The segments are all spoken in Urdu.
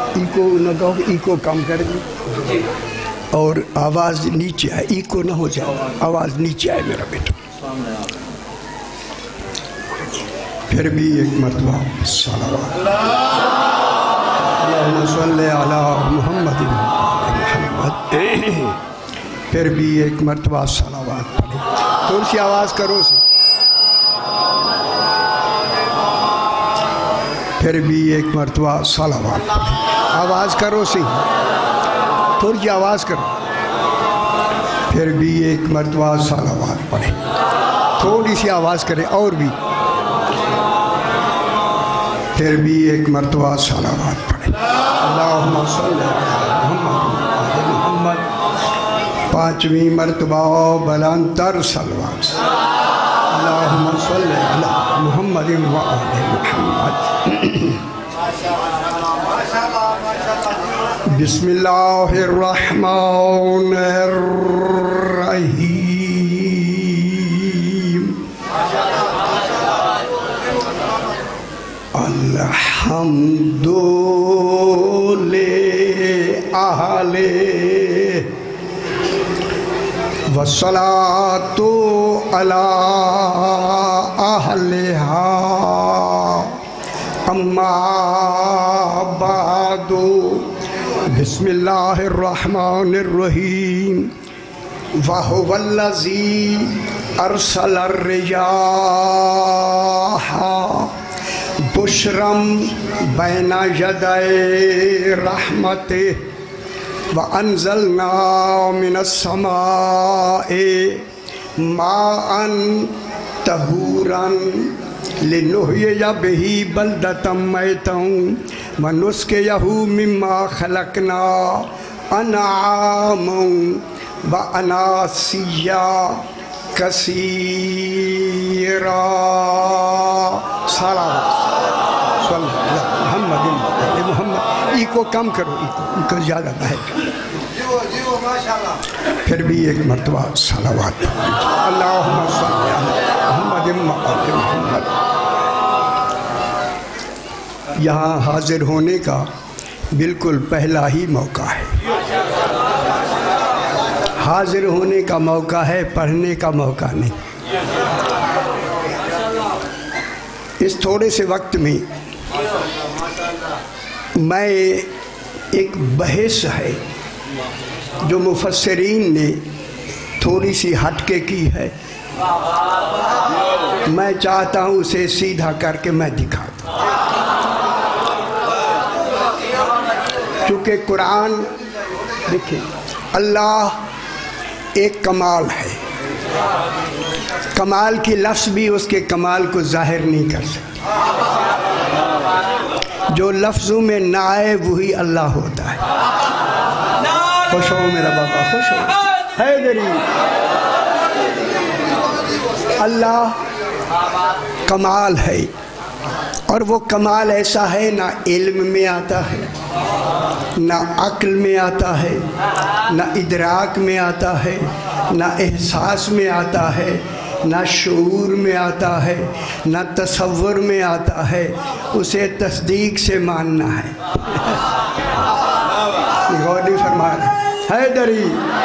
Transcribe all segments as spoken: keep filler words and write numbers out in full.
ایکو نہ کہو کہ ایکو کم کر دی اور آواز نیچے آئے، ایکو نہ ہو جائے، آواز نیچے آئے میرا بیٹا. پھر بھی ایک مرتبہ صلوات اللہم صلی علی محمد محمد. پھر بھی ایک مرتبہ صلوات پڑھیں. تھوڑی سی آواز کرو سی. پھر بھی ایک مرتبہ صلوات پڑھیں. آواز کرو سی، تھوڑی سی آواز کرو. پھر بھی ایک مرتبہ صلوات پڑھیں. تھوڑی سی آواز کریں اور بھی. پھر بھی ایک مرتبہ صلوات پڑھیں. اللہم صلی علی محمد محمد. پانچویں مرتبہ بلندتر صلوات. اللہم صلی علی محمد محمد. بسم اللہ الرحمن الرحیم. الحمد للہ والصلاة علی اہلہا اما بعد. بسم اللہ الرحمن الرحیم. وَهُوَ الَّذِي أَرْسَلَ الرِّيَاحَ بُشْرًا بَيْنَ يَدَيْ رَحْمَتِهِ وَأَنزَلْنَا مِنَ السَّمَاءِ مَاءً طَهُورًا لِنُحْيِيَ بِهِ بَلْدَةً مَيْتًا وَنُسْقِيَهُ مِمَّا خَلَقْنَا أَنْعَامًا وَأَنَاسِيَّ كَثِيرًا. صلوات صلی اللہ محمد محمد. ایکو کم کرو، ایکو ایکو زیادہ بہت. پھر بھی ایک مرتبہ صلوات. اللہم صلی علی محمد محمد. یہاں حاضر ہونے کا بالکل پہلا ہی موقع ہے. حاضر ہونے کا موقع ہے، پڑھنے کا موقع نہیں. اس تھوڑے سے وقت میں میں ایک بحث ہے جو مفسرین نے تھوڑی سی ہٹ کے کی ہے، میں چاہتا ہوں اسے سیدھا کر کے میں دکھا دوں. چونکہ قرآن دیکھیں، اللہ ایک کمال ہے. کمال کی لفظ بھی اس کے کمال کو ظاہر نہیں کر سکتا. جو لفظوں میں نہ آئے وہی اللہ ہوتا ہے. خوش ہو میرا بابا، خوش ہو. حیدری. اللہ کمال ہے، اور وہ کمال ایسا ہے نہ علم میں آتا ہے، نہ عقل میں آتا ہے، نہ ادراک میں آتا ہے، نہ احساس میں آتا ہے، نہ شعور میں آتا ہے، نہ تصور میں آتا ہے. اسے تصدیق سے ماننا ہے. غور نہیں فرما رہا حیدری.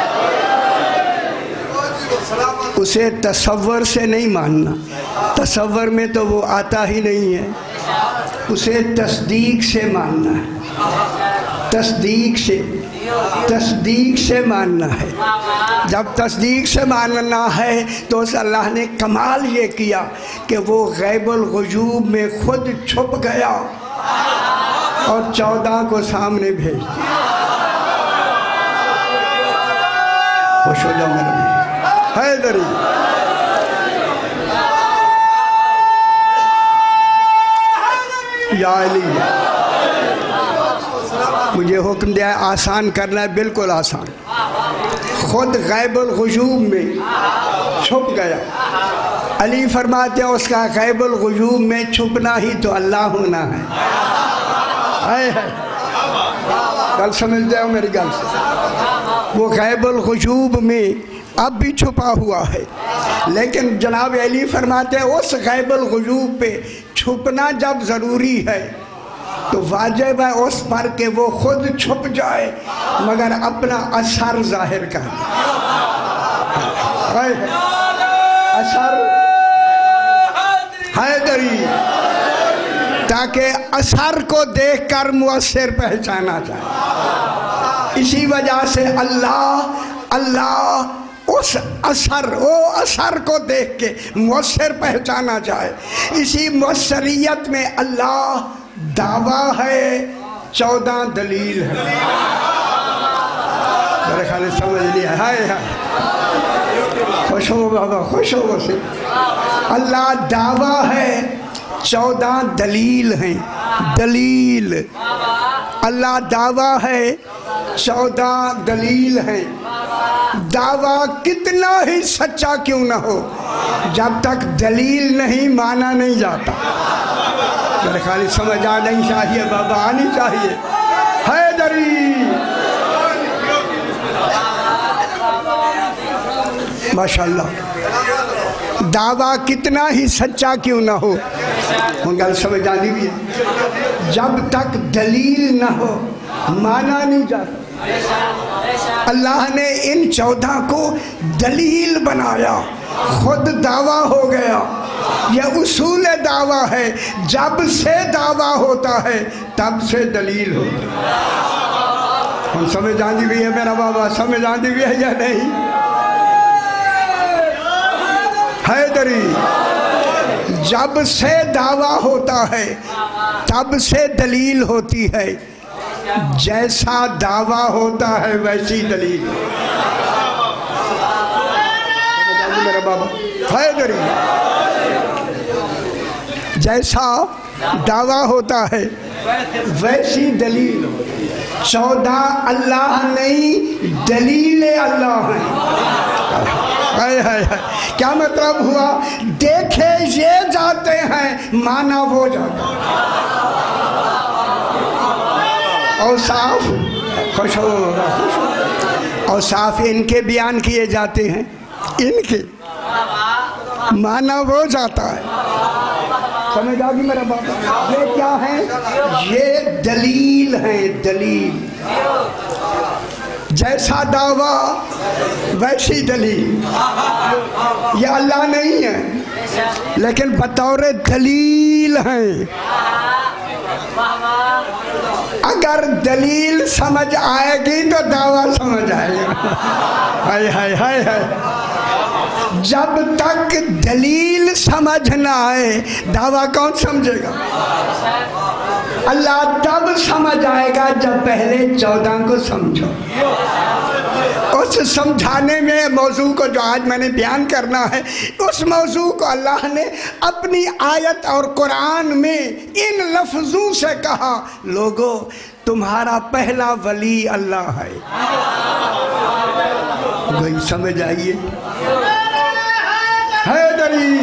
اسے تصور سے نہیں ماننا. تصور میں تو وہ آتا ہی نہیں ہے. اسے تصدیق سے ماننا ہے. تصدیق سے تصدیق سے ماننا ہے. جب تصدیق سے ماننا ہے تو اس اللہ نے کمال یہ کیا کہ وہ غیب الغیوب میں خود چھپ گیا اور چودہ کو سامنے بھیج دیا. خوش ہو جاؤ میرے بھی حیدری. یا علی، مجھے حکم دیا ہے آسان کرنا ہے، بالکل آسان. خود غیب الغیوب میں چھپ گیا. علی فرماتے ہیں اس کا غیب الغیوب میں چھپنا ہی تو اللہ ہونا ہے. گل سمجھ جاؤ میری گل سے. وہ غیب الغیوب میں اب بھی چھپا ہوا ہے، لیکن جناب علی فرماتے ہیں اس غیب الغیوب پہ چھپنا جب ضروری ہے تو واجب ہے اس پر کہ وہ خود چھپ جائے مگر اپنا اثر ظاہر کر اثر حیدری، تاکہ اثر کو دیکھ کر مؤثر پہچانا جائے۔ اسی وجہ سے اللہ اللہ اس اثر وہ اثر کو دیکھ کے مؤثر پہچانا جائے۔ اسی مؤثریت میں اللہ دعویٰ ہے، چودہ دلیل ہے۔ میرے خیال سمجھ لیا، ہائے ہائے، خوش ہو بابا، خوش ہو سے۔ اللہ دعویٰ ہے، چودہ دلیل ہیں، دلیل اللہ دعویٰ ہے، چودہ دلیل ہیں۔ دعویٰ کتنا ہی سچا کیوں نہ ہو، جب تک دلیل نہیں مانا نہیں جاتا۔ میرے خیال سمجھ آنی چاہیے بابا، آنی چاہیے۔ حیدری ماشاءاللہ، دعویٰ کتنا ہی سچا کیوں نہ ہو، گل سمجھ آنی بھی ہے، جب تک دلیل نہ ہو مانا نہیں جاتا۔ اللہ نے ان چودہ کو دلیل بنایا، خود دعویٰ ہو گیا۔ یہ اصول دعویٰ ہے، جب سے دعویٰ ہوتا ہے تب سے دلیل ہوتی ہے۔ ہم سمجھ آندی بھی ہے میرا بابا، سمجھ آندی بھی ہے یا نہیں؟ حیدری، جب سے دعویٰ ہوتا ہے تب سے دلیل ہوتی ہے، جیسا دعویٰ ہوتا ہے ویسی دلیل۔ میرا بابا حیدری، جیسا دعویٰ ہوتا ہے ویسی دلیل۔ چودہ اللہ نہیں، دلیل اللہ ہے۔ کیا مطلب ہوا؟ دیکھے یہ جاتے ہیں، مانا وہ جاتا ہے۔ اوصاف خوش ہو خوش ہو اوصاف ان کے بیان کیے جاتے ہیں، ان کے مانا وہ جاتا ہے۔ سمجھ آگی میرا بابا؟ یہ کیا ہے؟ یہ دلیل ہے، دلیل۔ جیسا دعویٰ ویسی دلیل۔ یہ اللہ نہیں ہے لیکن بطور دلیل ہیں۔ اگر دلیل سمجھ آئے گی تو دعویٰ سمجھ آئے گا۔ ہائے ہائے ہائے ہائے، جب تک دلیل سمجھ نہ آئے دعویٰ کون سمجھے گا؟ اللہ تب سمجھ آئے گا جب پہلے چودہ کو سمجھو۔ اس سمجھانے میں موضوع کو جو آج میں نے بیان کرنا ہے، اس موضوع کو اللہ نے اپنی آیت اور قرآن میں ان لفظوں سے کہا، لوگو تمہارا پہلا ولی اللہ ہے۔ کوئی سمجھ آئیے؟ حیدری،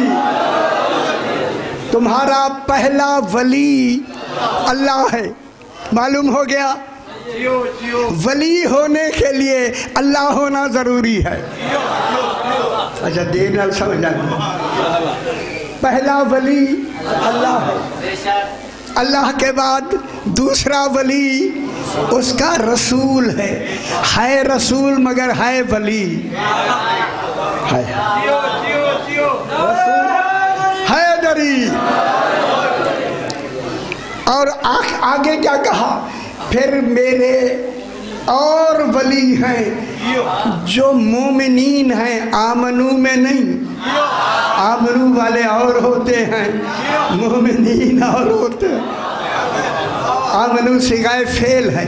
تمہارا پہلا ولی اللہ ہے۔ معلوم ہو گیا؟ ولی ہونے کے لیے اللہ ہونا ضروری ہے۔ اچھا دیر نال سمجھ آئے، پہلا ولی اللہ ہے۔ اللہ کے بعد دوسرا ولی اس کا رسول ہے، ہے رسول مگر ہے ولی ہے۔ حیدری، اور آگے کیا کہا؟ پھر میرے اور ولی ہیں جو مومنین ہیں، آمنو میں نہیں۔ آمنو والے اور ہوتے ہیں، مومنین اور ہوتے ہیں۔ آمنو صیغہ فعل ہے۔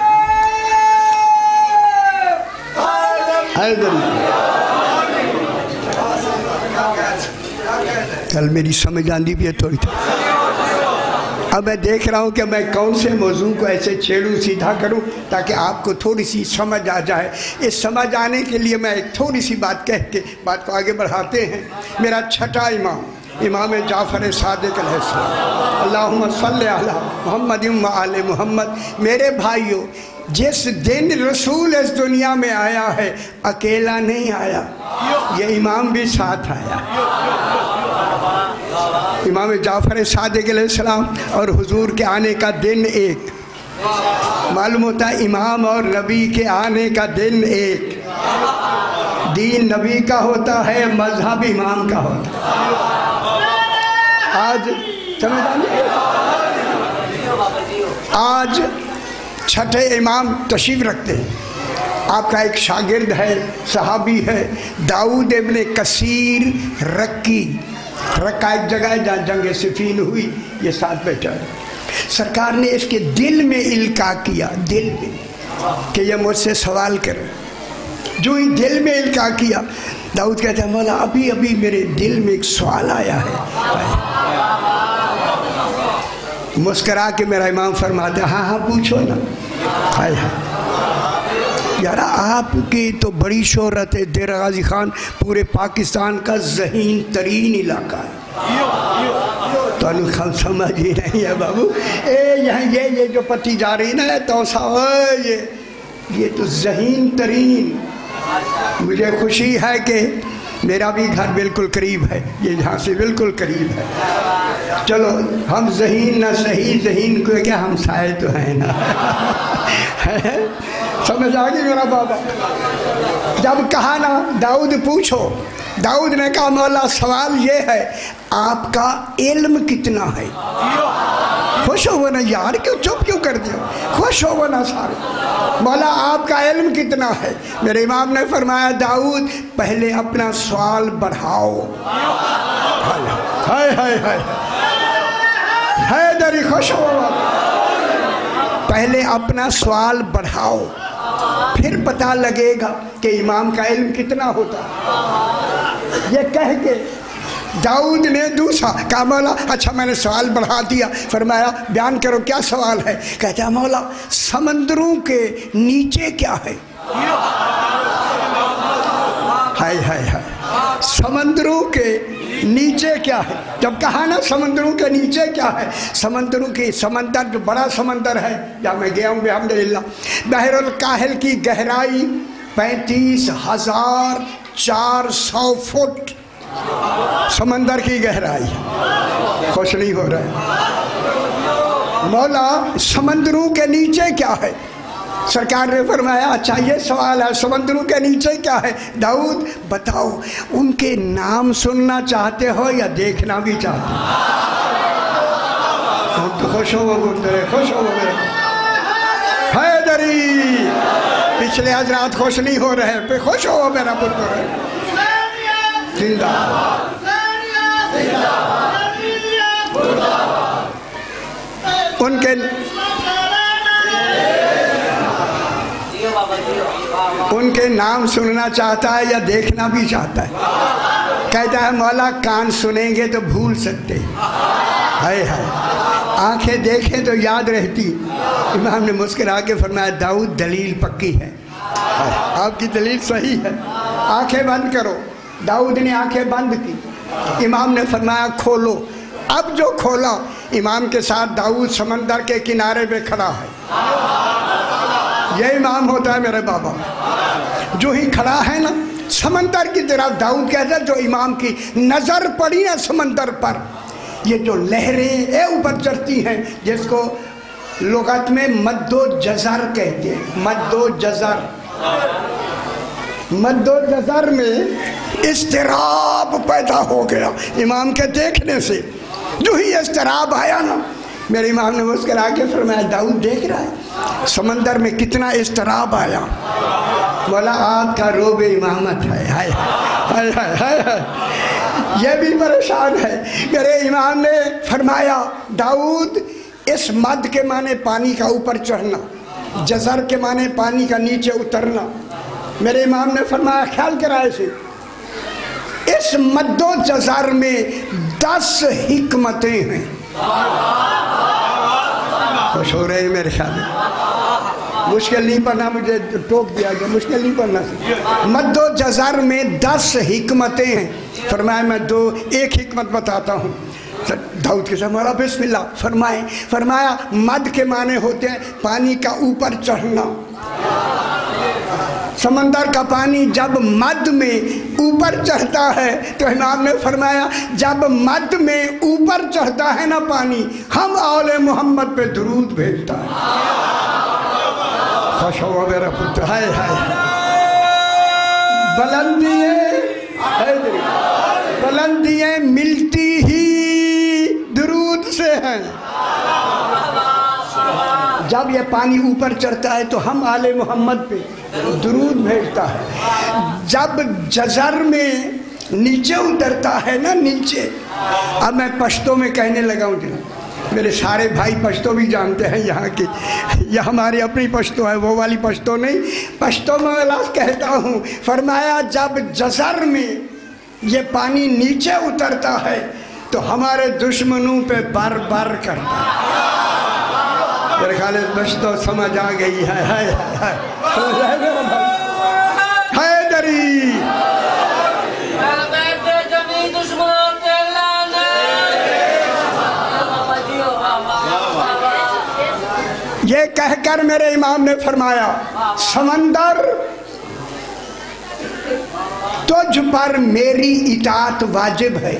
کل میری سمجھ آندی بھی ہے تھوڑی تھی۔ اب میں دیکھ رہا ہوں کہ میں کون سے موضوع کو ایسے چھیڑوں سیدھا کروں تاکہ آپ کو تھوڑی سی سمجھ آ جائے۔ اس سمجھ آنے کے لیے میں ایک تھوڑی سی بات کہہ کے بات کو آگے بڑھاتے ہیں۔ میرا چھٹا امام امام جعفر صادق علیہ السلام، اللہم صلی علی محمد و آل محمد۔ میرے بھائیوں، جس دن رسول اس دنیا میں آیا ہے اکیلا نہیں آیا، یہ امام بھی ساتھ آیا۔ امام جعفر صادق علیہ السلام اور حضور کے آنے کا دن ایک، معلوم ہوتا ہے امام اور نبی کے آنے کا دن ایک، دین نبی کا ہوتا ہے، مذہب امام کا ہوتا ہے۔ آج سمجھ آئیے، آج چھٹے امام تشریف رکھتے ہیں، آپ کا ایک شاگرد ہے، صحابی ہے، داؤد ابن کثیر رکی، رکا ایک جگہ ہے جہاں جنگ صفین ہوئی، یہ ساتھ بیٹھا ہے۔ سرکار نے اس کے دل میں القاء کیا، دل میں، کہ یہ مجھ سے سوال کرے۔ جو ہی دل میں القاء کیا، داؤد کہتا ہے مولا ابھی ابھی میرے دل میں ایک سوال آیا ہے۔ مسکرا کے میرا امام فرماتا ہے ہاں ہاں پوچھو نا۔ ہائے ہائے یار آپ کی تو بڑی شہرت ہے، دیر غازی خان پورے پاکستان کا ذہین ترین علاقہ ہے، تو انہوں سمجھ ہی نہیں ہے بابو، اے یہاں یہ یہ جو پٹی جا رہی نا توسا، یہ یہ تو ذہین ترین۔ مجھے خوشی ہے کہ میرا بھی گھر بالکل قریب ہے، یہ یہاں سے بالکل قریب ہے۔ چلو ہم ذہین نہ صحیح، ذہین کو کیا ہم سائے تو ہیں نا۔ سمجھ آگئی میرا بابا؟ جب کہا نا داؤد پوچھو، داؤد نے کہا مولا سوال یہ ہے آپ کا علم کتنا ہے؟ خوش ہو نا یار، کیوں چپ کیوں کر دیا؟ خوش ہو نا سارے۔ مولا آپ کا علم کتنا ہے؟ میرے امام نے فرمایا داؤد پہلے اپنا سوال بڑھاؤ۔ ہائے ہائے ہائے حیدری خوش ہو، پہلے اپنا سوال بڑھاؤ، پھر پتہ لگے گا کہ امام کا علم کتنا ہوتا۔ یہ کہہ کے داؤد نے دوسرا کہا مولا اچھا میں نے سوال بڑھا دیا، فرمایا بیان کرو کیا سوال ہے؟ کہتا ہے مولا سمندروں کے نیچے کیا ہے؟ ہائے ہائے ہائے سمندروں کے نیچے کیا ہے؟ جب کہا نا سمندروں کے نیچے کیا ہے، سمندروں کی سمندر جو بڑا سمندر ہے جہاں میں گیا ہوں الحمدللہ، بحر الکاہل کی گہرائی پینتیس ہزار چار سو فٹ سمندر کی گہرائی۔ خوش نہیں ہو رہا ہے مولا سمندروں کے نیچے کیا ہے؟ سرکار نے فرمایا اچھا یہ سوال ہے سمندروں کے نیچے کیا ہے؟ داؤد بتاؤ ان کے نام سننا چاہتے ہو یا دیکھنا بھی چاہتے ہو؟ ہم تو خوش ہو گئے، خوش ہو گئے۔ حیدری پچھلے حضرات خوش نہیں ہو رہے، پہ خوش ہو میرا پتر۔ زندہ ان کے ان کے نام سننا چاہتا ہے یا دیکھنا بھی چاہتا ہے؟ کہتا ہے مولا کان سنیں گے تو بھول سکتے، ہائے ہائے آنکھیں دیکھیں تو یاد رہتی۔ امام نے مسکرا کے فرمایا داؤد دلیل پکی ہے، آپ کی دلیل صحیح ہے، آنکھیں بند کرو۔ داؤد نے آنکھیں بند کی، امام نے فرمایا کھولو۔ اب جو کھولا امام کے ساتھ داؤد سمندر کے کنارے پہ کھڑا ہے۔ یہ امام ہوتا ہے میرے بابا، جو ہی کھڑا ہے نا سمندر کی طرف، داؤد کہتا ہے جو امام کی نظر پڑی ہے سمندر پر، یہ جو لہریں اے اوپر چڑھتی ہیں جس کو لغت میں مد و جزر کہتے ہیں، مد و جزر، مد و جزر میں اضطراب پیدا ہو گیا امام کے دیکھنے سے۔ جو ہی اضطراب آیا نا میرے امام نے مسکرا کے فرمایا داؤد دیکھ رہا ہے سمندر میں کتنا اضطراب آیا؟ مولا آپ کا روب امامت ہے، ہائے ہائے ہائے ہائے ہائے یہ بھی پریشان ہے۔ میرے امام نے فرمایا داؤد اس مد کے معنی پانی کا اوپر چڑھنا، جزر کے معنی پانی کا نیچے اترنا۔ میرے امام نے فرمایا خیال کرا اسے، اس مد و جزر میں دس حکمتیں ہیں۔ خوش ہو رہے ہیں میرے خیال میں؟ مشکل نہیں پڑھنا، مجھے ٹوک دیا گیا، مشکل نہیں پڑھنا۔ مد و جزر میں دس حکمتیں ہیں۔ فرمایا میں دو ایک حکمت بتاتا ہوں۔ داؤد کے ساتھ مولا بسم اللہ فرمائیں۔ فرمایا مد کے معنی ہوتے ہیں پانی کا اوپر چڑھنا، समंदर का पानी जब मद में ऊपर चढ़ता है तो इमाम ने फरमाया जब मद में ऊपर चढ़ता है ना पानी, हम औले मोहम्मद पे दुरूद भेजता है। खुश हो मेरा पुत्र, हाय हाय बुलंदियाँ बुलंदियाँ मिलती ही दुरूद से हैं। जब ये पानी ऊपर चढ़ता है तो हम आले मोहम्मद पे दुरूद भेजता है। जब जज़र में नीचे उतरता है ना, नीचे, अब मैं पश्तो में कहने लगा हूँ, मेरे सारे भाई पश्तो भी जानते हैं यहाँ की, यह हमारी अपनी पश्तो है, वो वाली पश्तो नहीं, पश्तो में वाला कहता हूँ। फरमाया जब जज़र में ये पानी नीचे उतरता है तो हमारे दुश्मनों पे बार बार करता है। मेरे ख्याल बस तो समझ आ गई है। है है हैदरी ये कहकर मेरे इमाम ने फरमाया समंदर तुझ पर मेरी इताअत वाजिब है।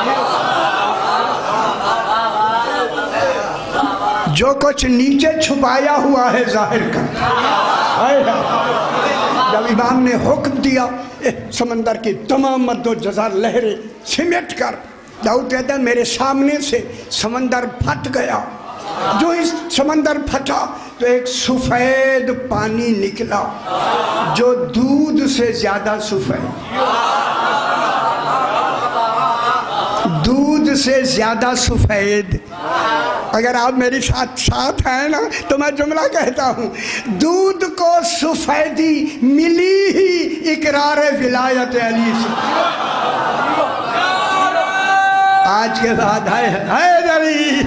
जो कुछ नीचे छुपाया हुआ है जाहिर कर। जब इमाम ने हुक्म दिया समंदर की तमाम मद्दो जज़र लहरें सिमट कर, दाऊद कहता है मेरे सामने से समंदर फट गया। जो इस समंदर फटा तो एक सफ़ेद पानी निकला जो दूध से ज़्यादा सफ़ेद, दूध से ज़्यादा सफ़ेद। अगर आप मेरे साथ साथ हैं ना तो मैं जुमला कहता हूँ, दूध को सफ़ेदी मिली ही इकरार विलायत अली से। आज के बाद है हैदरी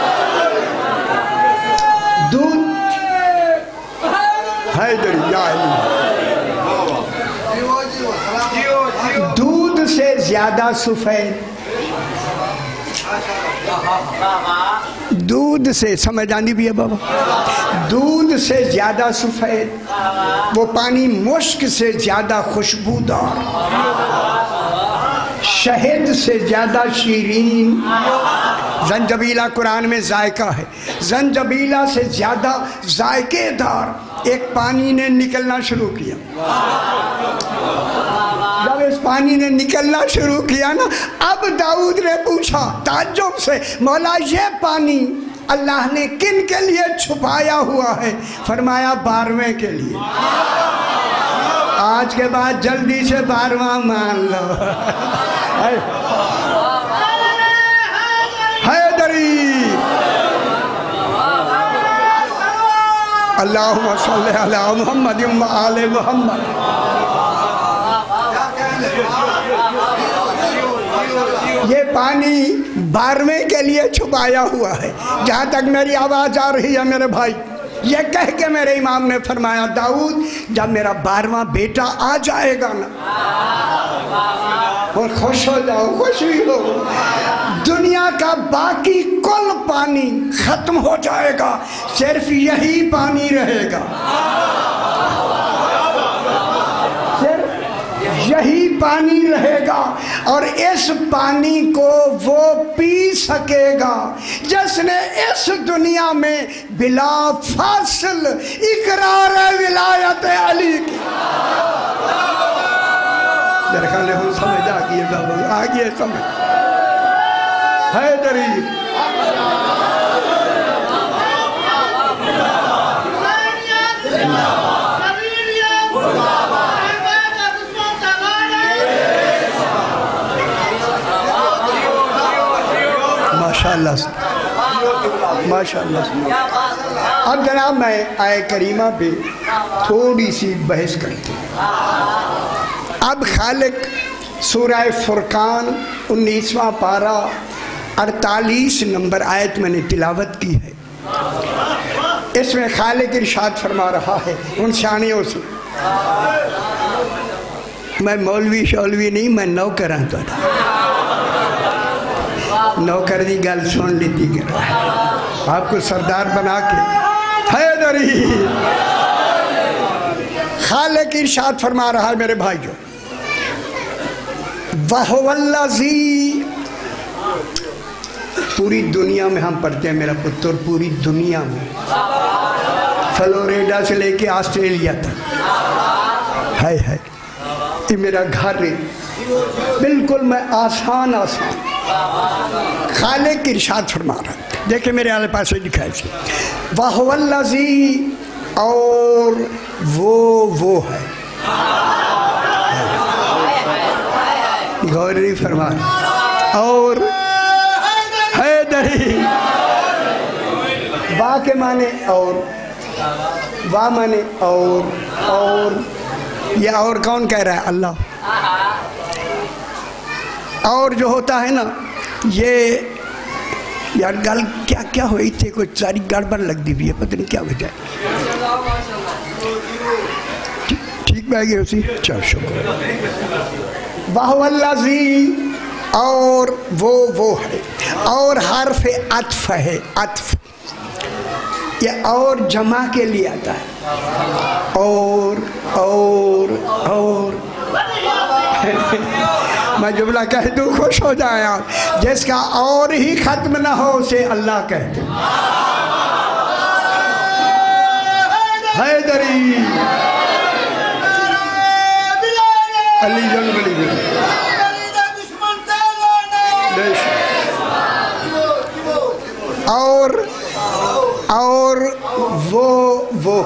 दूध हैदरी दूध से ज़्यादा सफ़ेद, दूध से समझ आनी भी है बाबा, दूध से ज़्यादा सफ़ेद, वो पानी मुश्क से ज़्यादा खुशबूदार, शहद से ज़्यादा शीरीन, जंजबीला कुरान में जायका है, जंजबीला से ज़्यादा जायकेदार एक पानी ने निकलना शुरू किया। जब इस पानी ने निकलना शुरू किया ना, अब दाऊद ने पूछा ताज्जुब से, मौला ये पानी अल्लाह ने किन के लिए छुपाया हुआ है? फरमाया बारहवें के लिए। आज के बाद जल्दी से बारहवां मान लो। हैदरी अल्लाहुम्मा सल्ली अला मुहम्मद व आले मुहम्मद। ये पानी बारहवें के लिए छुपाया हुआ है। जहाँ तक मेरी आवाज़ आ रही है मेरे भाई, ये कह के मेरे इमाम ने फरमाया दाऊद जब मेरा बारहवां बेटा आ जाएगा ना, और खुश हो जाओ, खुश भी हो, दुनिया का बाकी कुल पानी खत्म हो जाएगा, सिर्फ यही पानी रहेगा, सिर्फ यही पानी रहेगा। और इस पानी को वो पी सकेगा जिसने इस दुनिया में बिला फासिल इकरार विलायत अली की। मेरे ख्याल में समझ आ गई बाबू, आ गई समझ। हैदरी माशाअल्लाह माशाअल्लाह। अब जनाब मैं आए करीमा पे थोड़ी सी बहस करते हैं। अब खालिक सूरह फुरकान उन्नीसवां पारा अड़तालीस नंबर आयत मैंने तिलावत की है। इसमें खालिक इरशाद फरमा रहा है उन शानियों से, मैं मौलवी शौलवी नहीं, मैं नौकर हाँ तो नौकर की गल सुन लीती कर आपको सरदार बना के। हैदरी خالق ارشاد فرما رہا ہے میرے بھائیوں، وَهُوَ الَّذِي، پوری دنیا میں ہم پڑھتے ہیں میرا پتر، پوری دنیا میں، فلوریڈا سے لے کے آسٹریلیا تک، ہائے ہائے یہ میرا گھر ہے، بالکل میں آسان آسان خالق ارشاد فرما رہا ہے۔ دیکھیں میرے آلے پاس سے لکھا ہے وَهُوَ الَّذِي، اور وہ وہ ہے، غور نہیں فرما رہا، اور حیدری، با کے معنی اور، وا معنی اور، اور یہ اور کون کہہ رہا ہے؟ اللہ۔ اور جو ہوتا ہے نا یہ یار گل کیا کیا ہوئی تھی، کوئی ساری گڑبڑ لگ دی بھی ہے، پتہ نہیں کیا وجہ ہے، ٹھیک بہ گئی اسی، چل شکر۔ وَهُوَ الَّذِي، اور وہ وہ ہے، اور حرف عطف ہے، عطف یہ اور جمع کے لیے آتا ہے، اور اور اور میں جملہ کہہ دوں خوش ہو جائیں آپ، جس کا اور ہی ختم نہ ہو اسے اللہ کہتے ہیں، حیدری علی جن بلی بلی، اور اور وہ وہ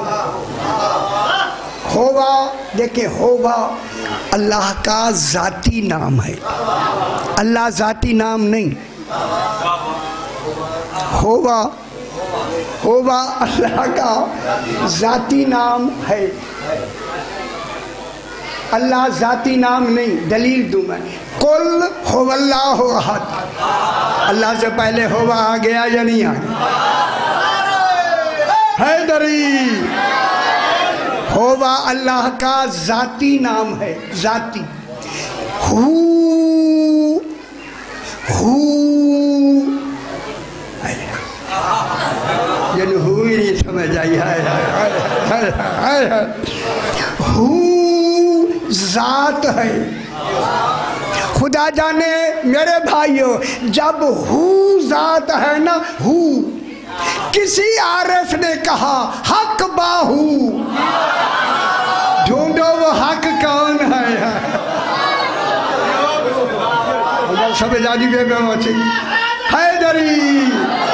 ہوا، دیکھیں ہوا اللہ کا ذاتی نام ہے، اللہ ذاتی نام نہیں، ہوا ہوا اللہ کا ذاتی نام ہے، اللہ ذاتی نام نہیں۔ دلیل دوں میں، قل هو اللہ احد، اللہ سے پہلے ہوا آ گیا یا نہیں آ گیا؟ حیدری، ہوا اللہ کا ذاتی نام ہے، ذاتی، ہو ہو یعنی ہوئی نہیں سمجھ آئی، ہو ذات ہے۔ خدا جانے میرے بھائیوں، جب ہو ذات ہے نا، ہو کسی عارف نے کہا حق باہو، ڈھونڈو وہ حق کون ہے، سب جانی بے بے موچی، حیدری،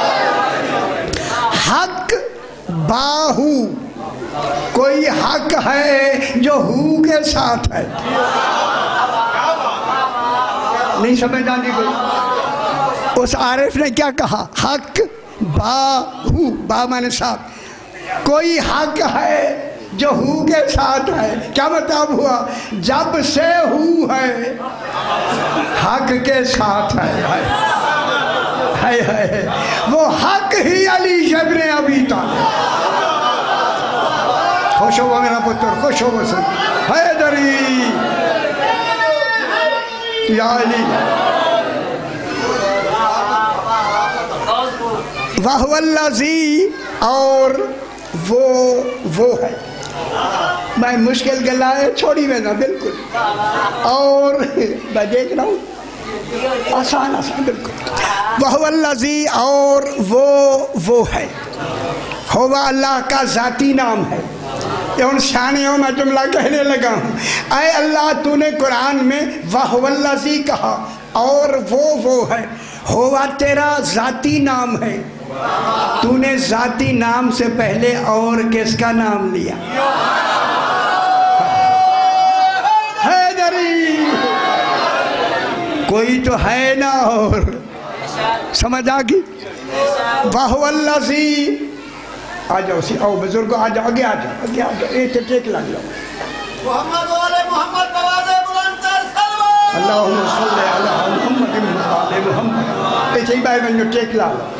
حق باہو، کوئی حق ہے جو ہو کے ساتھ ہے، نہیں سمجھ جانی کوئی؟ اس عارف نے کیا کہا؟ حق باہو، با مانے ساتھ، کوئی حق ہے جو ہو کے ساتھ ہے، کیا مطلب ہوا؟ جب سے ہو ہے حق کے ساتھ ہے، ہے ہے وہ حق ہی علی ابن ابی طالب۔ خوش ہو میرا پتر، خوش ہو سن، حیدری یا علی، وَهُوَ الَّذِي، اور وہ وہ ہے، میں مشکل گلا ہے چھوڑی میں نا بالکل، اور میں دیکھ رہا ہوں آسان آسان بالکل، وَهُوَ الَّذِي، اور وہ وہ ہے، ہوا اللہ کا ذاتی نام ہے۔ یہ ان شانیوں میں جملہ کہنے لگا ہوں، اے اللہ تو نے قرآن میں وَهُوَ الَّذِي کہا، اور وہ وہ ہے، ہوا تیرا ذاتی نام ہے، تو نے ذاتی نام سے پہلے اور کس کا نام لیا؟ حیدری، کوئی تو ہے نا، اور سمجھ آگی؟ وَهُوَ الَّذِي، آ جاؤ سی، آؤ بزرگو آ جاؤ، آگے آ جاؤ، آگے آ جاؤ، ایک ٹیک لگ جاؤ، محمد والے محمد بوازے بلندر سلوہ، اللہم صلی علی محمد والے محمد، ایسے ہی بھائی بنجو ٹیک لا لو،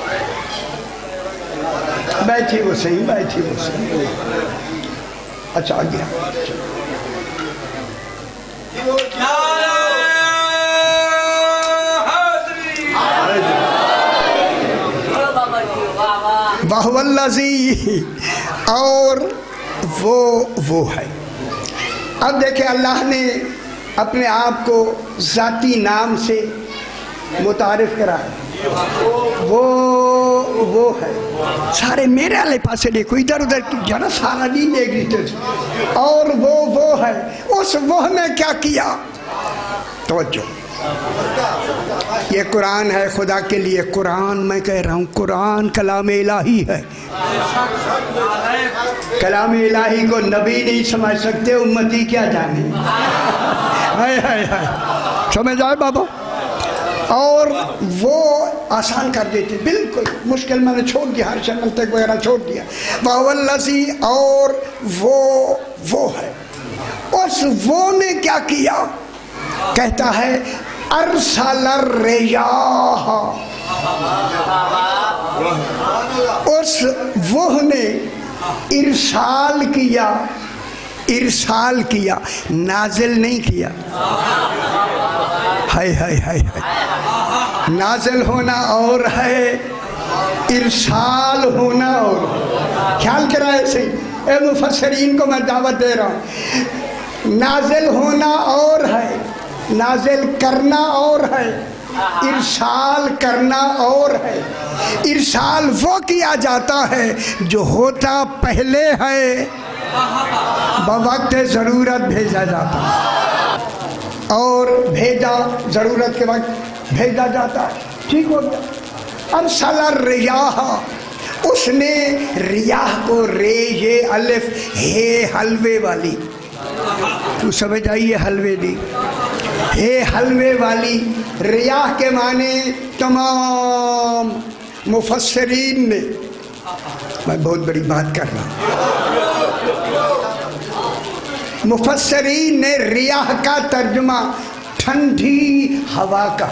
بیٹھی وہ صحیح، بیٹھی وہ صحیح، اچھا آگے آ وَهُوَ الَّذِي، اور وہ وہ ہے، اب دیکھیں اللہ نے اپنے آپ کو ذاتی نام سے متعارف کرا ہے، وہ وہ ہے سارے میرے والے پاسے دیکھو، ادھر ادھر کی جنا سارا نہیں دیکھ رہی تھے، اور وہ وہ ہے، اس وہ نے کیا کیا؟ توجہ، یہ قرآن ہے خدا کے لیے، قرآن میں کہہ رہا ہوں، قرآن کلام الہی ہے، کلام الہی کو نبی نہیں سمجھ سکتے، امتی کیا جانے، ہائے ہائے ہائے، سمجھ آئے بابا؟ اور وہ آسان کر دیتے، بالکل مشکل میں نے چھوڑ دیا، ہر شے منطق وغیرہ چھوڑ دیا، وَهُوَ الَّذِي، اور وہ وہ ہے، اس وہ نے کیا کیا؟ کہتا ہے ارسل الریاح، اس وہ نے ارسال کیا، ارسال کیا، نازل نہیں کیا، ہائے ہائے ہائے ہائے، نازل ہونا اور ہے، ارسال ہونا اور ہے، خیال کرائے صحیح، اے مفسرین کو میں دعوت دے رہا ہوں، نازل ہونا اور ہے، نازل کرنا اور ہے، ارسال کرنا اور ہے، ارسال وہ کیا جاتا ہے جو ہوتا پہلے ہے، بوقت ضرورت بھیجا جاتا ہے، اور بھیجا ضرورت کے وقت بھیجا جاتا ہے، ٹھیک ہو گیا؟ ارسل الریاح، اس نے ریاح کو، رے یہ الف ہے حلوے والی، تو سمجھ آئیے حلوے دی، ہے حلوے والی، ریاح کے معنی تمام مفسرین نے، میں بہت بڑی بات کر رہا ہوں، مفسرین نے ریاح کا ترجمہ ٹھنڈی ہوا کا،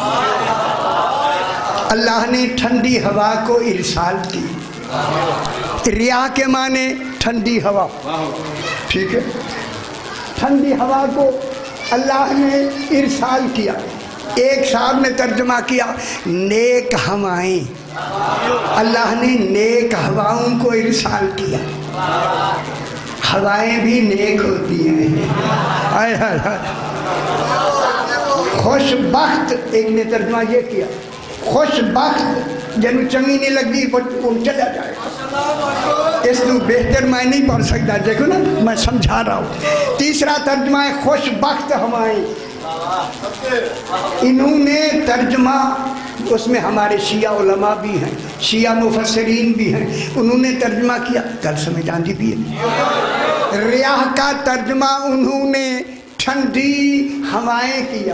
اللہ نے ٹھنڈی ہوا کو ارسال کی، ریاح کے معنی ٹھنڈی ہوا، ٹھیک ہے، ٹھنڈی ہوا کو اللہ نے ارسال کیا، ایک صاحب نے ترجمہ کیا نیک ہوائیں، اللہ نے نیک ہواؤں کو ارسال کیا، ہوائیں بھی نیک ہوتی ہیں، آئے آئے آئے، خوش بخت، ایک نے ترجمہ یہ کیا، خوش بخت جنہوں چنگی نہیں لگی وہ چلا جائے، اس تو بہتر میں نہیں پڑھ سکتا، دیکھو نا میں سمجھا رہا ہوں، تیسرا ترجمہ ہے خوش بخت ہوائیں، انہوں نے ترجمہ، اس میں ہمارے شیعہ علماء بھی ہیں، شیعہ مفسرین بھی ہیں، انہوں نے ترجمہ کیا، کل سمجھ آندھی بھی ہے، ریاح کا ترجمہ انہوں نے ٹھنڈی ہوائیں کیا،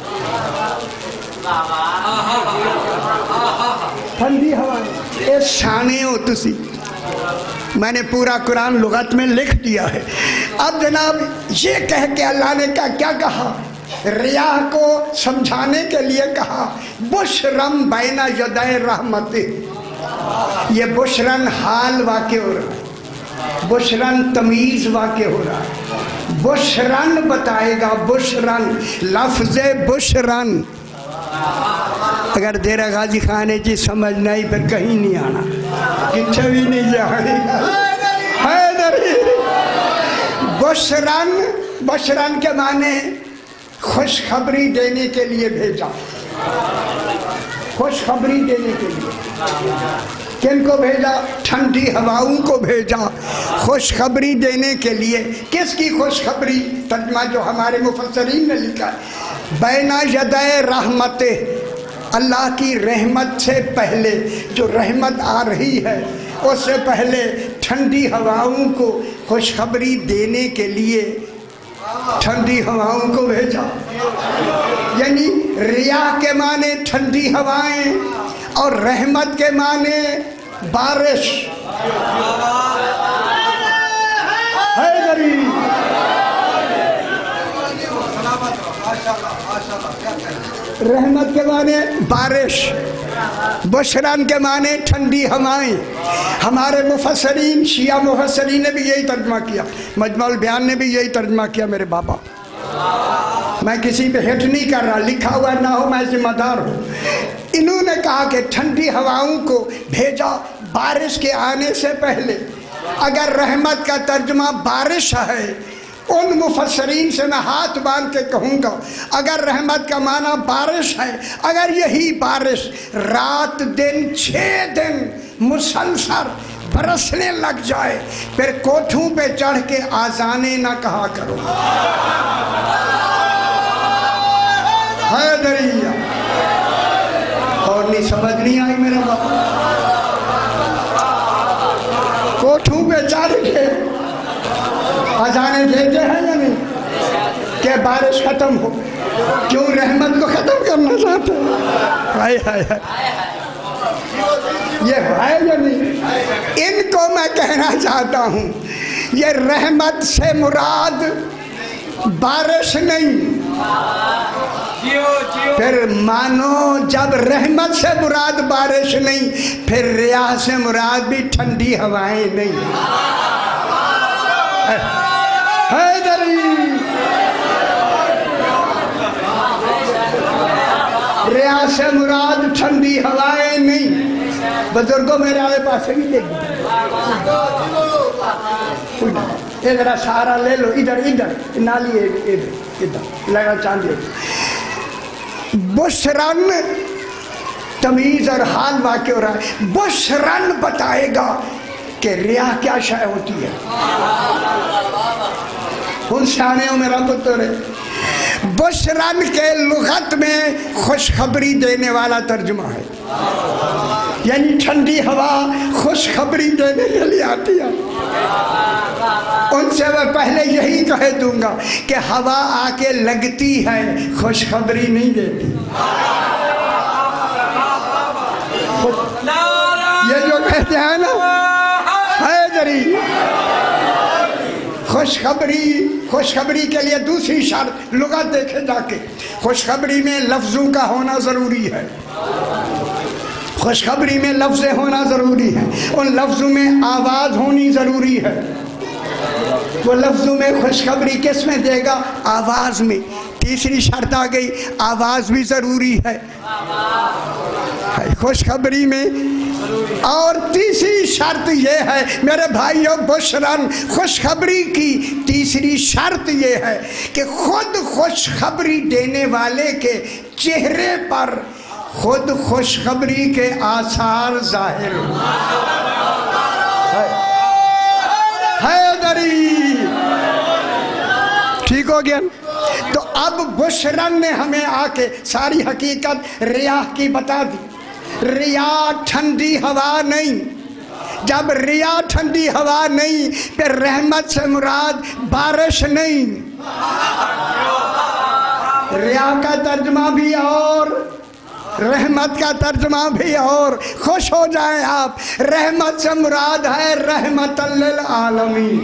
ٹھنڈی ہوائیں، اے شانے ہو تسی، میں نے پورا قرآن لغت میں لکھ دیا ہے، اب جناب یہ کہہ کے اللہ نے کیا کہا؟ ریاح کو سمجھانے کے لیے کہا بشرم بین یدی رحمت، یہ بشرن حال واقع ہو رہا ہے، بشرن تمیز واقع ہو رہا ہے، بشرن بتائے گا، بشرن، لفظ بشرن، اگر دیرہ غازی خانے جی سمجھ نہیں پھر کہیں نہیں آنا، کچھ بھی نہیں جانے گا، حیدری، بشرن، بشرن کے معنی خوشخبری دینے کے لیے بھیجا، خوشخبری دینے کے لیے، کن کو بھیجا؟ ٹھنڈی ہواؤں کو بھیجا، خوشخبری دینے کے لیے، کس کی خوشخبری؟ ترجمہ جو ہمارے مفسرین نے لکھا ہے، بین یدی رحمت، اللہ کی رحمت سے پہلے، جو رحمت آ رہی ہے اس سے پہلے ٹھنڈی ہواؤں کو خوشخبری دینے کے لیے ٹھنڈی ہواؤں کو بھیجا، یعنی ریاح کے معنی ٹھنڈی ہوائیں اور رحمت کے معنی بارش، حیدری، رحمت کے معنی بارش، بشران کے معنی ٹھنڈی ہوائیں، ہمارے مفسرین شیعہ مفسرین نے بھی یہی ترجمہ کیا، مجمع البیان نے بھی یہی ترجمہ کیا میرے بابا، میں کسی پہ ہٹ نہیں کر رہا، لکھا ہوا نہ ہو میں ذمہ دار ہوں، انہوں نے کہا کہ ٹھنڈی ہواؤں کو بھیجا بارش کے آنے سے پہلے، اگر رحمت کا ترجمہ بارش ہے उन मुफस्सरीन से मैं हाथ बांध के कहूँगा, अगर रहमत का माना बारिश है, अगर यही बारिश रात दिन छः दिन मुसलसल बरसने लग जाए, फिर कोठों पे चढ़ के आजाने ना कहा करो। है दरिया और नहीं समझ नहीं आई मेरा बाबा। कोठों पे चढ़ के अजाने देते हैं या नहीं कि बारिश खत्म हो? क्यों रहमत को खत्म करना चाहते हैं? हाय हाय हाय, ये है या नहीं? इनको मैं कहना चाहता हूँ, ये रहमत से मुराद बारिश नहीं। फिर मानो जब रहमत से मुराद बारिश नहीं, फिर रियाह से मुराद भी ठंडी हवाएं नहीं। हैदरी रियाह से मुराद ठंडी हवाएं नहीं। बुजुर्गों मेरे आगे पास ही देख, ये जरा सहारा ले लो, इधर इधर नाली इधर इधर लगा चांदी। बुशरन तमीज और हाल वाक़ हो रहा है। बुशरन बताएगा कि रियाह क्या शय होती है। उन शानियों मेरा पुत्र है। बुशरन के लुगत में खुशखबरी देने वाला तर्जुमा है, यानी ठंडी हवा खुशखबरी देने के लिए आती है। उनसे मैं पहले यही कह दूंगा कि हवा आके लगती है, खुशखबरी नहीं देती। ये जो कहते हैं ना हैदरी, खुशखबरी खुशखबरी के लिए दूसरी शर्त लुगत देखे जाके, खुशखबरी में लफ्ज़ों का होना ज़रूरी है। खुशखबरी में लफ्ज़ें होना ज़रूरी है, उन लफ्ज़ों में आवाज़ होनी ज़रूरी है। वो लफ्ज़ों में खुशखबरी किस में देगा? आवाज़ में। तीसरी शर्त आ गई, आवाज़ भी ज़रूरी है खुशखबरी में। और तीसरी शर्त ये है मेरे भाइयों, बुशरन खुशखबरी की तीसरी शर्त ये है कि खुद खुशखबरी देने वाले के चेहरे पर खुद खुशखबरी के आसार जाहिर हो। हैदरी ठीक हो गया। तो अब बुशरन ने हमें आके सारी हकीकत रियाह की बता दी। रियाह ठंडी हवा नहीं। जब रियाह ठंडी हवा नहीं, फिर रहमत से मुराद बारिश नहीं। रियाह का तर्जमा भी और रहमत का तर्जमा भी और। खुश हो जाए आप, रहमत से मुराद है रहमतल लिल आलमीन।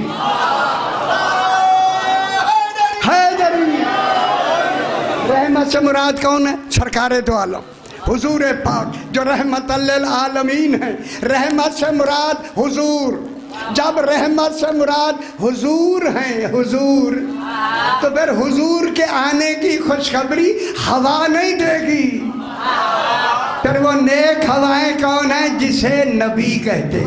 हैदरी रहमत से मुराद कौन है? सरकारे दो आलम हुजूर पाक जो रहमतल लिल आलमीन है। रहमत से मुराद हुजूर। जब रहमत से मुराद हुजूर हैं, हुजूर, तो फिर हुजूर के आने की खुशखबरी हवा नहीं देगी। फिर वो नेक हवाएं कौन है? जिसे नबी कहते।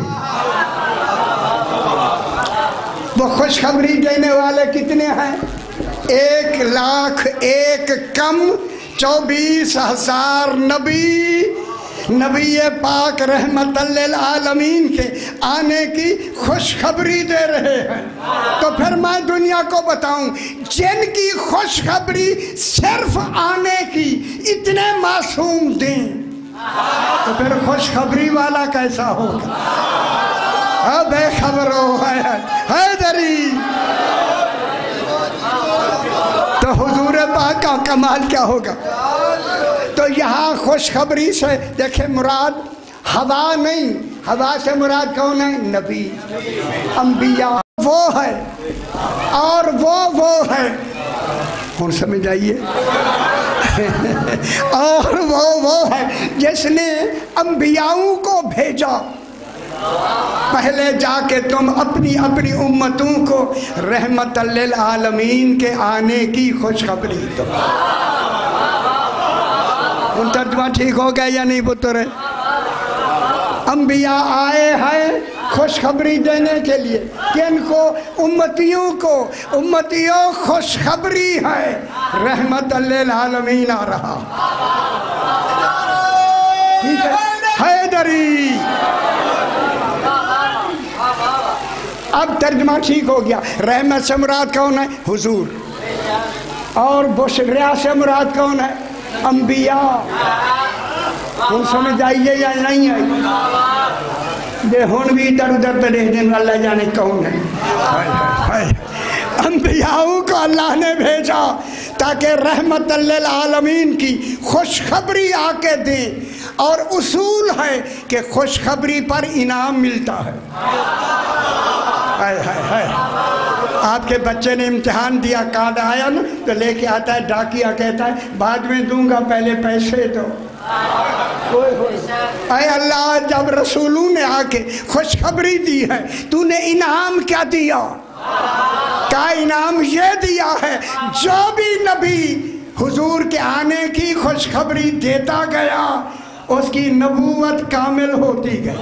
वो खुशखबरी देने वाले कितने हैं? एक लाख एक कम चौबीस हजार नबी, नबी पाक रहमतल लिल आलमीन के आने की खुशखबरी दे रहे हैं। तो फिर मैं दुनिया को बताऊं, जिनकी खुशखबरी सिर्फ आने की इतने मासूम दें, तो फिर खुशखबरी वाला कैसा होगा? अब बेखबर हो है हैदरी। तो हुजूर पाक का कमाल क्या होगा? तो यहाँ खुशखबरी से देखे मुराद हवा नहीं। हवा से मुराद कौन है? नबी, अंबिया। वो है और वो वो है, कौन समझ आइए? और वो वो है जिसने अंबियाओं को भेजा। पहले जाके तुम अपनी अपनी उम्मतों को रहमतल लिल आलमीन के आने की खुशखबरी दो। तर्जुमा ठीक हो गया या नहीं पुत्र? अंबिया आए हैं خوشخبری دینے کے لیے کن کو؟ امتیوں کو۔ امتیوں خوشخبری ہے، رحمت للعالمین آ رہا۔ ٹھیک ہے، حیدری۔ اب ترجمہ ٹھیک ہو گیا۔ رحمت سے مراد کون ہے؟ حضور۔ اور بشرا سے مراد کون ہے؟ انبیاء۔ ہن سمجھ آئیے یا نہیں آئی؟ دے ہن بھی ادھر ادھر تو دیکھ دیں، اللہ جانے کون ہے۔ انبیاء کو اللہ نے بھیجا تاکہ رحمت للعالمین کی خوشخبری آ کے دیں، اور اصول ہے کہ خوشخبری پر انعام ملتا ہے۔ ہائے ہائے ہائے، آپ کے بچے نے امتحان دیا، کارڈ آیا نا تو لے کے آتا ہے، ڈاکیا کہتا ہے بعد میں دوں گا، پہلے پیسے دو۔ اے اللہ، جب رسولوں نے آ کے خوشخبری دی ہے، تو نے انعام کیا دیا؟ کا انعام یہ دیا ہے جو بھی نبی حضور کے آنے کی خوشخبری دیتا گیا اس کی نبوت کامل ہوتی گئی،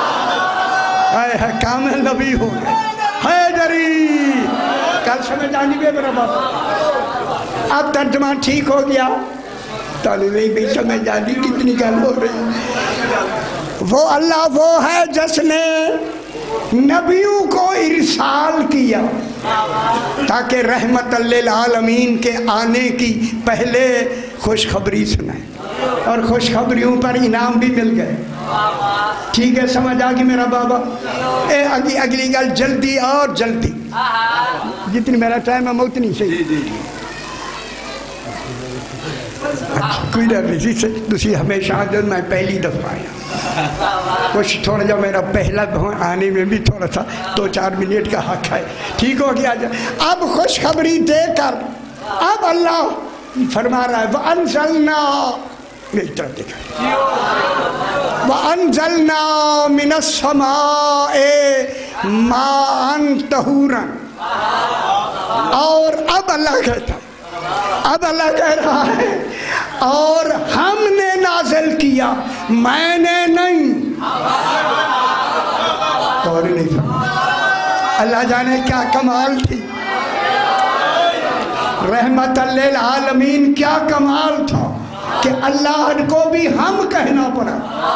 کامل نبی ہو گئے۔ حیدری، کل سمجھ آنی بے میرا باپ؟ اب ترجمہ ٹھیک ہو گیا؟ تالی نہیں بھی سمجھ آنی کتنی گل ہو رہی۔ وہ اللہ وہ ہے جس نے نبیوں کو ارسال کیا تاکہ رحمت للعالمین کے آنے کی پہلے خوشخبری سنائے، اور خوشخبریوں پر انعام بھی مل گئے۔ ٹھیک ہے، سمجھ آگی میرا بابا؟ اے اگلی اگلی گل جلدی اور جلدی، جتنی میرا ٹائم ہے اتنی صحیح۔ کوئی ڈر نہیں سے دوسری ہمیشہ جو میں پہلی دفعہ آیا، کچھ تھوڑا جا میرا پہلا آنے میں بھی تھوڑا سا دو چار منٹ کا حق ہے۔ ٹھیک ہو گیا؟ اب خوشخبری دے کر اب اللہ فرما رہا ہے وَأَنزَلْنَا، میری طرف دیکھا، وَأَنزَلْنَا مِنَ السَّمَاءِ مَاءً طَهُورًا۔ اور اب اللہ کہتا ہے، اب اللہ کہہ رہا ہے اور ہم نے نازل کیا، میں نے نہیں۔ اور نہیں سمجھا، اللہ جانے کیا کمال تھی، رحمت للعالمین کیا کمال تھا کہ اللہ کو بھی ہم کہنا پڑا۔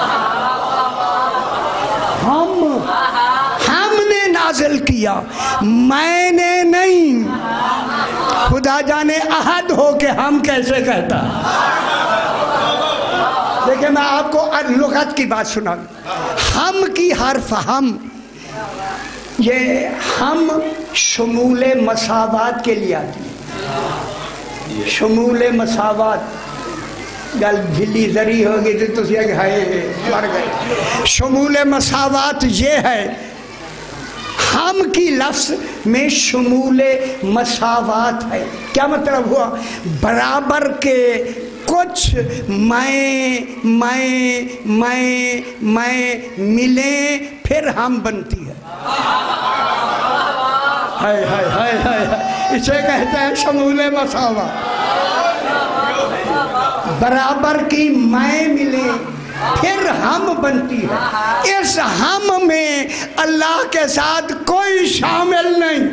ہم ہم نے نازل کیا، میں نے نہیں۔ خدا جانے احد ہو کہ ہم کیسے کہتا۔ دیکھیں میں آپ کو لغت کی بات سنا، ہم کی حرف ہم، یہ ہم شمول مساوات کے لیے آتی ہے۔ شمول مساوات گل بھلی ذری ہوگی تو تسی کہ ہائے مر گئے۔ شمول مساوات یہ ہے، ہم کی لفظ میں شمول مساوات ہے۔ کیا مطلب ہوا؟ برابر کے کچھ میں میں میں میں ملیں پھر ہم بنتی ہے۔ ہائے ہائے ہائے ہائے، اسے کہتے ہیں شمول مساوات۔ برابر کی میں ملیں پھر ہم بنتی ہے۔ اس ہم میں اللہ کے ساتھ کوئی شامل نہیں۔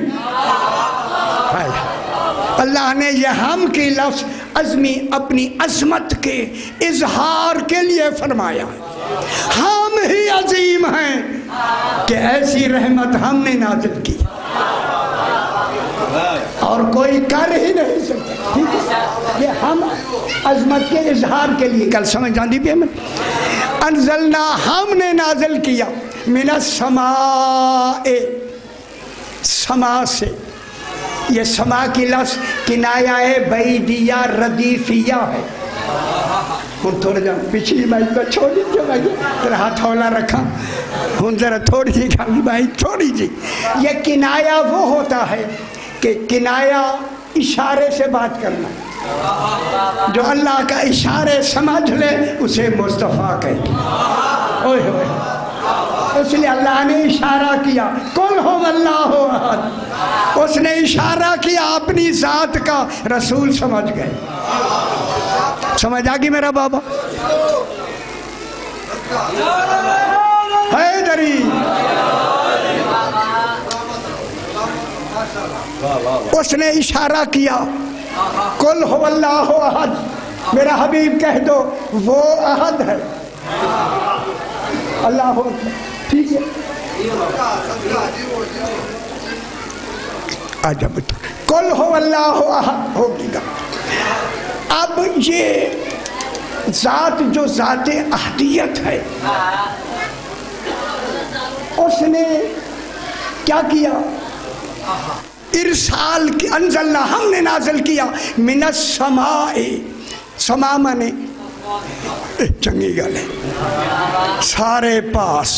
اللہ نے یہ ہم کی لفظ عظمی اپنی عظمت کے اظہار کے لیے فرمایا۔ ہم ہی عظیم ہیں کہ ایسی رحمت ہم نے نازل کی اور کوئی کر ہی نہیں سکتا۔ یہ ہم عظمت کے اظہار کے لیے، کل سمجھ جاندی بھی ہمیں، انزلنا ہم نے نازل کیا، من السماء، سما سے۔ یہ سما کی لفظ کنایہ بعیدیہ ردیفیہ ہے۔ ہن تھوڑا جا پچھلی بائک کو چھوڑی جو بھائی تیرا ہاتھ ہولا رکھا، ہن ذرا تھوڑی جی کھالی بائک چھوڑی جی۔ یہ کنایہ وہ ہوتا ہے کہ کنایہ اشارے سے بات کرنا، جو اللہ کا اشارے سمجھ لے اسے مصطفیٰ کہتے ہیں۔ اوہ اوہ، اس لیے اللہ نے اشارہ کیا، قل ہو اللہ احد، اس نے اشارہ کیا اپنی ذات کا، رسول سمجھ گئے۔ سمجھ آگی میرا بابا؟ حیدری اس نے اشارہ کیا قل هو اللہ احد، میرا حبیب کہہ دو وہ احد ہے۔ اللہ اکبر، ٹھیک ہے، آجا بتا قل هو اللہ احد ہوگی گا۔ اب یہ ذات جو ذات احدیت ہے، اس نے کیا کیا؟ ارسال کی، انزلنا، ہم نے نازل کیا، من السماء، سما مانے چنگی گل ہے، سارے پاس،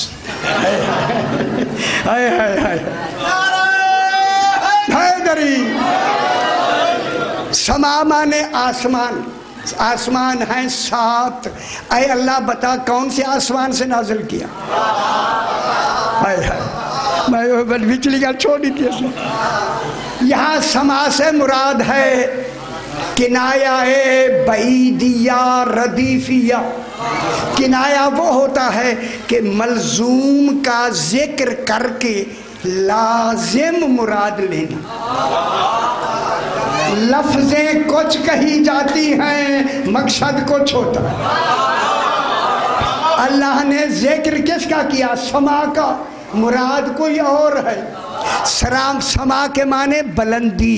ہائے ہائے ہائے حیدری، سما مانے آسمان، آسمان ہیں سات، اے اللہ بتا کون سے آسمان سے نازل کیا؟ ہائے ہائے میں بچلی گا چھوڑی تھی اسے۔ یہاں سما سے مراد ہے کنایہ بعیدیہ ردیفیہ۔ کنایہ وہ ہوتا ہے کہ ملزوم کا ذکر کر کے لازم مراد لینا۔ لفظیں کچھ کہی جاتی ہیں، مقصد کچھ ہوتا ہے۔ اللہ نے ذکر کس کا کیا؟ سما کا، مراد کوئی اور ہے۔ سرام سما کے معنی بلندی،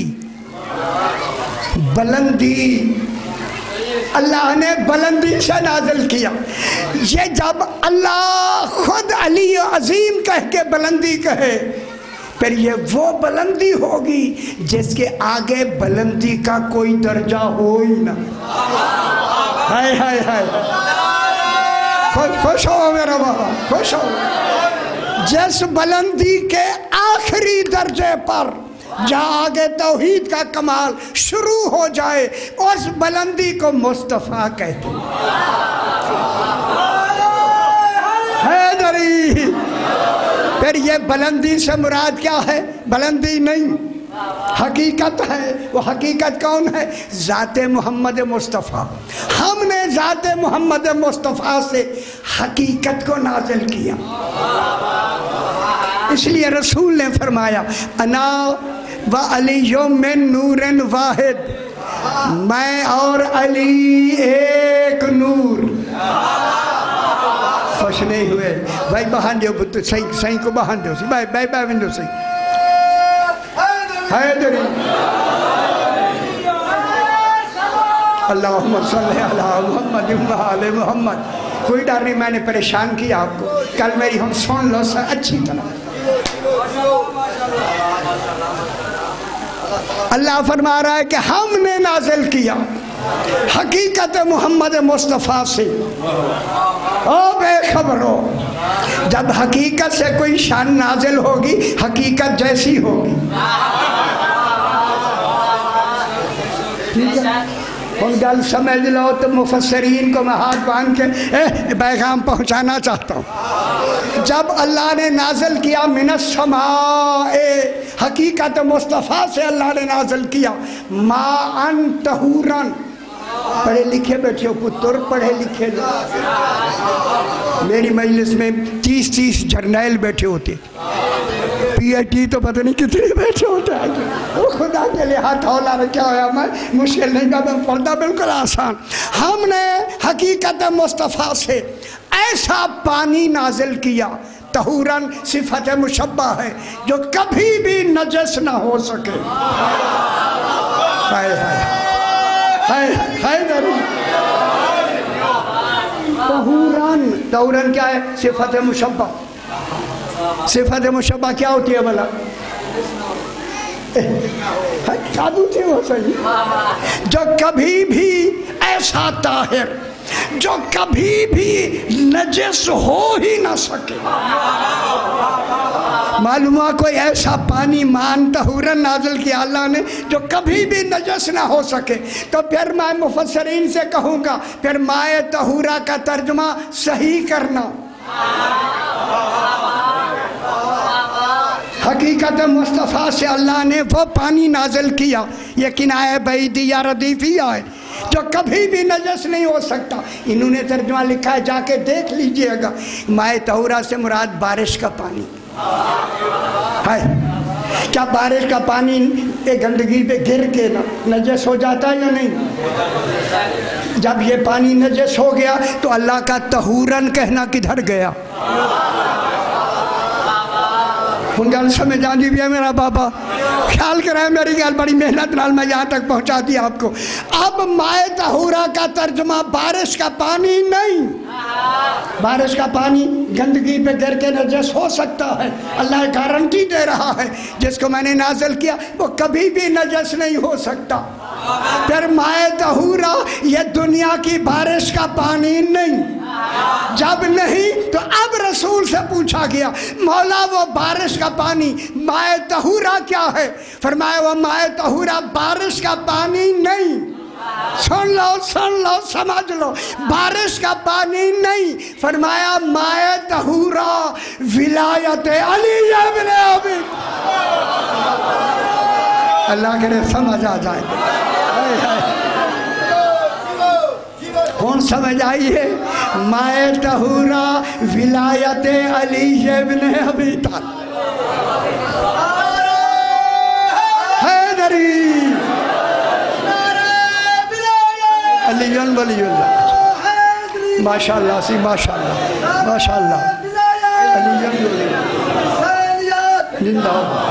بلندی، اللہ نے بلندی سے نازل کیا۔ یہ جب اللہ خود علی عظیم کہہ کے بلندی کہے، پھر یہ وہ بلندی ہوگی جس کے آگے بلندی کا کوئی درجہ ہو ہی نہ۔ ہائے ہائے ہائے، خوش ہو میرا بابا، خوش ہو۔ جس بلندی کے آخری درجے پر جہاں آگے توحید کا کمال شروع ہو جائے، اس بلندی کو مصطفیٰ کہتے ہیں۔ حیدری، پھر یہ بلندی سے مراد کیا ہے؟ بلندی نہیں، حقیقت ہے۔ وہ حقیقت کون ہے؟ ذات محمد مصطفیٰ۔ ہم نے ذات محمد مصطفیٰ سے حقیقت کو نازل کیا۔ اس لیے رسول نے فرمایا انا و علی من نور واحد، میں اور علی ایک نور۔ خوش نہیں ہوئے بھائی، بہان دیو بھتو سائیں کو بہان دیو سی بھائی بھائی بھائی وندو سی حیدری۔ اللہم صلی علی محمد و آل محمد۔ کوئی ڈر نہیں، میں نے پریشان کیا آپ کو، کل میری ہم سن لو سا اچھی طرح۔ اللہ فرما رہا ہے کہ ہم نے نازل کیا حقیقت محمد مصطفیٰ سے۔ او بے خبرو، جب حقیقت سے کوئی شان نازل ہوگی، حقیقت جیسی ہوگی۔ ٹھیک ہے، ان گل سمجھ لو تو مفسرین کو میں ہاتھ باندھ کے اے پیغام پہنچانا چاہتا ہوں۔ جب اللہ نے نازل کیا من السماء، حقیقت مصطفیٰ سے اللہ نے نازل کیا ماء طہورن۔ پڑھے لکھے بیٹھے ہو پتر، پڑھے لکھے لوگ، میری مجلس میں تیس تیس جرنیل بیٹھے ہوتے، پی ایچ ڈی تو پتہ نہیں کتنے بیٹھے ہوتے ہیں۔ وہ خدا کے لئے ہاتھ ہولا میں کیا ہویا، میں مشکل نہیں کہا، میں پڑھتا بالکل آسان۔ ہم نے حقیقت مصطفیٰ سے ایسا پانی نازل کیا، طہورن صفت مشبہ ہے، جو کبھی بھی نجس نہ ہو سکے۔ ہائے ہائے ہائے ہائے دری طہورن، طہورن کیا ہے؟ صفت مشبہ۔ صفت مشبہ کیا ہوتی ہے بھلا؟ جادو تھی وہ صحیح، جو کبھی بھی ایسا طاہر، جو کبھی بھی نجس ہو ہی نہ سکے۔ معلوم ہوا کوئی ایسا پانی مان طہورن نازل کیا اللہ نے جو کبھی بھی نجس نہ ہو سکے۔ تو پھر میں مفسرین سے کہوں گا، پھر مائے طہورہ کا ترجمہ صحیح کرنا۔ حقیقت مصطفیٰ سے اللہ نے وہ پانی نازل کیا، یہ کنایہ بعیدیہ ردیفیہ ہے، جو کبھی بھی نجس نہیں ہو سکتا۔ انہوں نے ترجمہ لکھا ہے، جا کے دیکھ لیجئے گا۔ مائے طہورہ سے مراد بارش کا پانی ہے۔ کیا بارش کا پانی ایک گندگی پہ گر کے نجس ہو جاتا ہے یا نہیں؟ جب یہ پانی نجس ہو گیا تو اللہ کا طہوراً کہنا کدھر گیا؟ ان گل سمجھ آنی بھی ہے میرا بابا، خیال کریں میری گل، بڑی محنت نال میں یہاں تک پہنچا دیا آپ کو۔ اب مائے طہورہ کا ترجمہ بارش کا پانی نہیں، بارش کا پانی گندگی پہ گر کے نجس ہو سکتا ہے، اللہ گارنٹی دے رہا ہے جس کو میں نے نازل کیا وہ کبھی بھی نجس نہیں ہو سکتا۔ پھر مائے طہورہ یہ دنیا کی بارش کا پانی نہیں، جب نہیں تو اب رسول سے پوچھا گیا مولا وہ بارش کا پانی مائے طہورہ کیا ہے؟ فرمایا وہ مائے طہورہ بارش کا پانی نہیں، سن لو سن لو سمجھ لو، بارش کا پانی نہیں، فرمایا مائے طہورہ ولایت علی ابن ابی، اللہ کرے سمجھ آ جائے۔ کون سمجھ آئی ہے؟ مائے طہورہ ولایت علی ابن ابی طالب، حیدری علی ولی اللہ، ماشاءاللہ سی ماشاءاللہ ماشاءاللہ، علی ولی اللہ زندہ ہو۔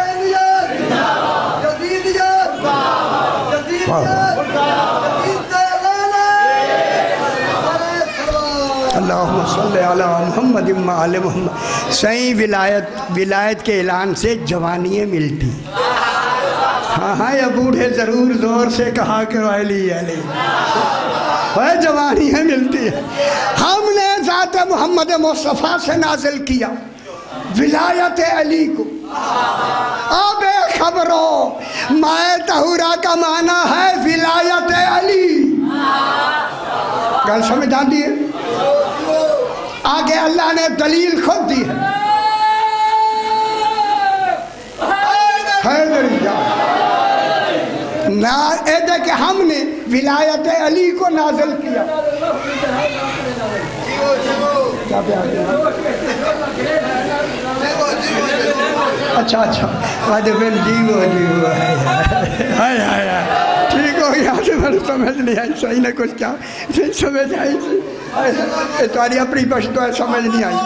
اللہم صلی علی محمد وعلی محمد۔ صحیح ولایت ولایت کے اعلان سے جوانیاں ملتی، ہاں ہاں یا بوڑھے ضرور زور سے کہا کرو علی علی، وہ جوانیاں ملتی ہے۔ ہم نے ذات محمد مصطفیٰ سے نازل کیا ولایت علی کو۔ اب خبرو مائے طہورہ کا معنی ہے ولایت علی، گل سمجھ آتی ہے؟ آگے اللہ نے دلیل خود دی ہے، حیدری نا اے دے کہ ہم نے ولایت علی کو نازل کیا۔ کیا پیار ہے؟ اچھا اچھا آدھے بل جیو جیو ہے ہے ٹھیک ہو گیا، آدھے بل سمجھ نہیں آئی، صحیح نے کچھ کیا نہیں سمجھ آئی، تمہاری اپنی پشتو ہے سمجھ نہیں آئی۔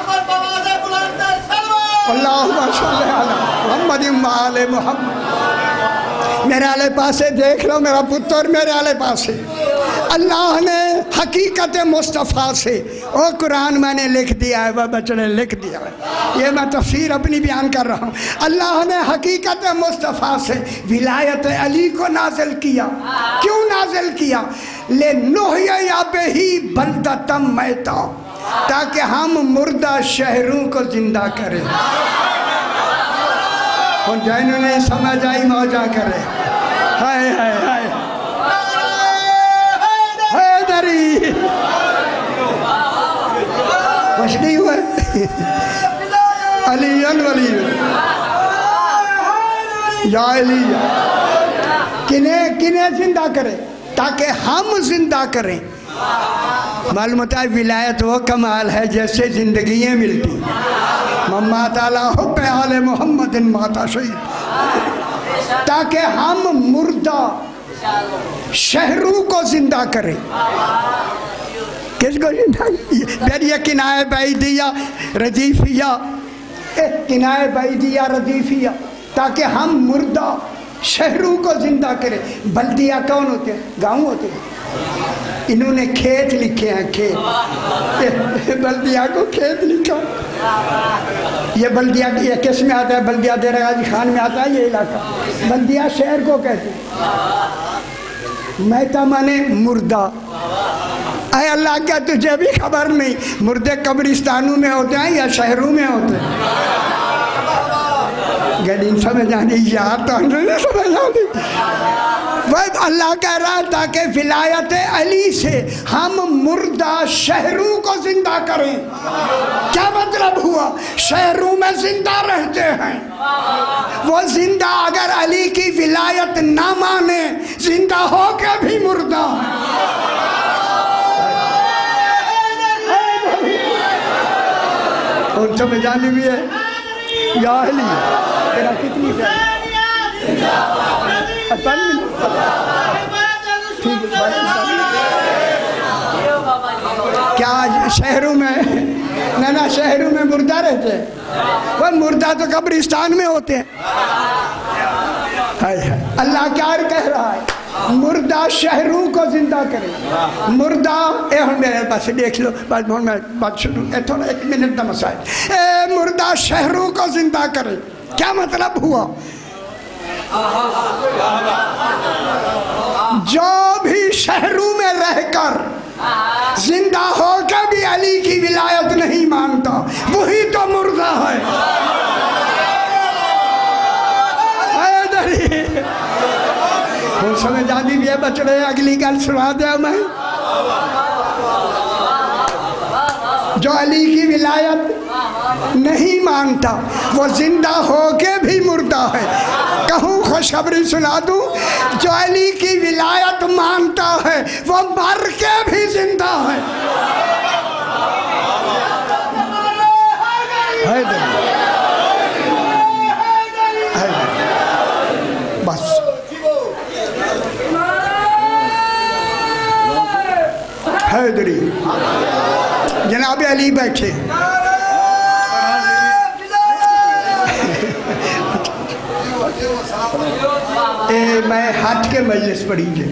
اللہم صلی علی محمد وعلی محمد۔ میرے آلے پاسے دیکھ لو میرا پتر، میرے آلے پاسے اللہ نے حقیقت مصطفیٰ سے، او قرآن میں نے لکھ دیا ہے، وہ بچڑے لکھ دیا ہے، یہ میں تفسیر اپنی بیان کر رہا ہوں۔ اللہ نے حقیقت مصطفیٰ سے ولایت علی کو نازل کیا۔ کیوں نازل کیا؟ لِنُحْيِیَ بِهِ بَلْدَةً مَیْتًا، تاکہ ہم مردہ شہروں کو زندہ کریں۔ ان جنہوں نے سمجھ آئی موجہ کرے، ہائے ہائے ہائے حیدری، خوش نہیں ہوئے؟ علی ولی یا علی، کنہیں کنہیں زندہ کرے تاکہ ہم زندہ کریں۔ معلوم ہوتا ہے ولایت وہ کمال ہے جیسے زندگیاں ملتی، مما تعالیٰ حب آل محمد ماتا شہید، تاکہ ہم مردہ شہروں کو زندہ کریں۔ کس کو زندہ؟ پھر یہ کنائے بعیدیہ ردیفیہ، کنائے بعیدیہ ردیفیہ، تاکہ ہم مردہ شہروں کو زندہ کریں۔ بلدیہ کون ہوتے ہیں؟ گاؤں ہوتے ہیں، انہوں نے کھیت لکھے ہیں، کھیت، بلدیہ کو کھیت لکھا۔ یہ بلدیہ یہ کس میں آتا ہے؟ بلدیہ دیر غازی خان میں آتا ہے یہ علاقہ۔ بلدیہ شہر کو کہتے ہیں، میتہ مانے مردہ۔ اے اللہ کیا تجھے بھی خبر نہیں مردے قبرستانوں میں ہوتے ہیں یا شہروں میں ہوتے ہیں؟ گلین سمجھ آنی یار تو انہوں سمجھ آنی۔ وہ اللہ کہہ رہا ہے تاکہ ولایت علی سے ہم مردہ شہروں کو زندہ کریں۔ کیا مطلب ہوا؟ شہروں میں زندہ رہتے ہیں، وہ زندہ اگر علی کی ولایت نہ مانے زندہ ہو کے بھی مردہ ہیں۔ اور سمجھ آنی بھی ہے یا علی تیرا کتنی ہے؟ کیا شہروں میں نہ نہ شہروں میں مردہ رہتے ہیں؟ وہ مردہ تو قبرستان میں ہوتے ہیں۔ اللہ کیا کہہ رہا ہے؟ مردہ شہروں کو زندہ کرے، مردہ اے ہم میرے پاس دیکھ لو، بس میں بات شروع اے تھوڑا ایک منٹ دا مسائل، اے مردہ شہروں کو زندہ کرے، کیا مطلب ہوا؟ جو بھی شہروں میں رہ کر زندہ ہو کے بھی علی کی ولایت نہیں مانتا وہی تو مردہ ہے۔ ہوں سمجھ آدھی بھی ہے بچڑے، اگلی گل سنا دیا میں۔ جو علی کی ولایت نہیں مانتا وہ زندہ ہو کے بھی مردہ ہے۔ کہوں خوشخبری سنا دوں، جو علی کی ولایت مانتا ہے وہ مر کے بھی زندہ ہے۔ بس حیدری جناب علی بیٹھے، اے میں ہٹ کے مجلس پڑھی جائے،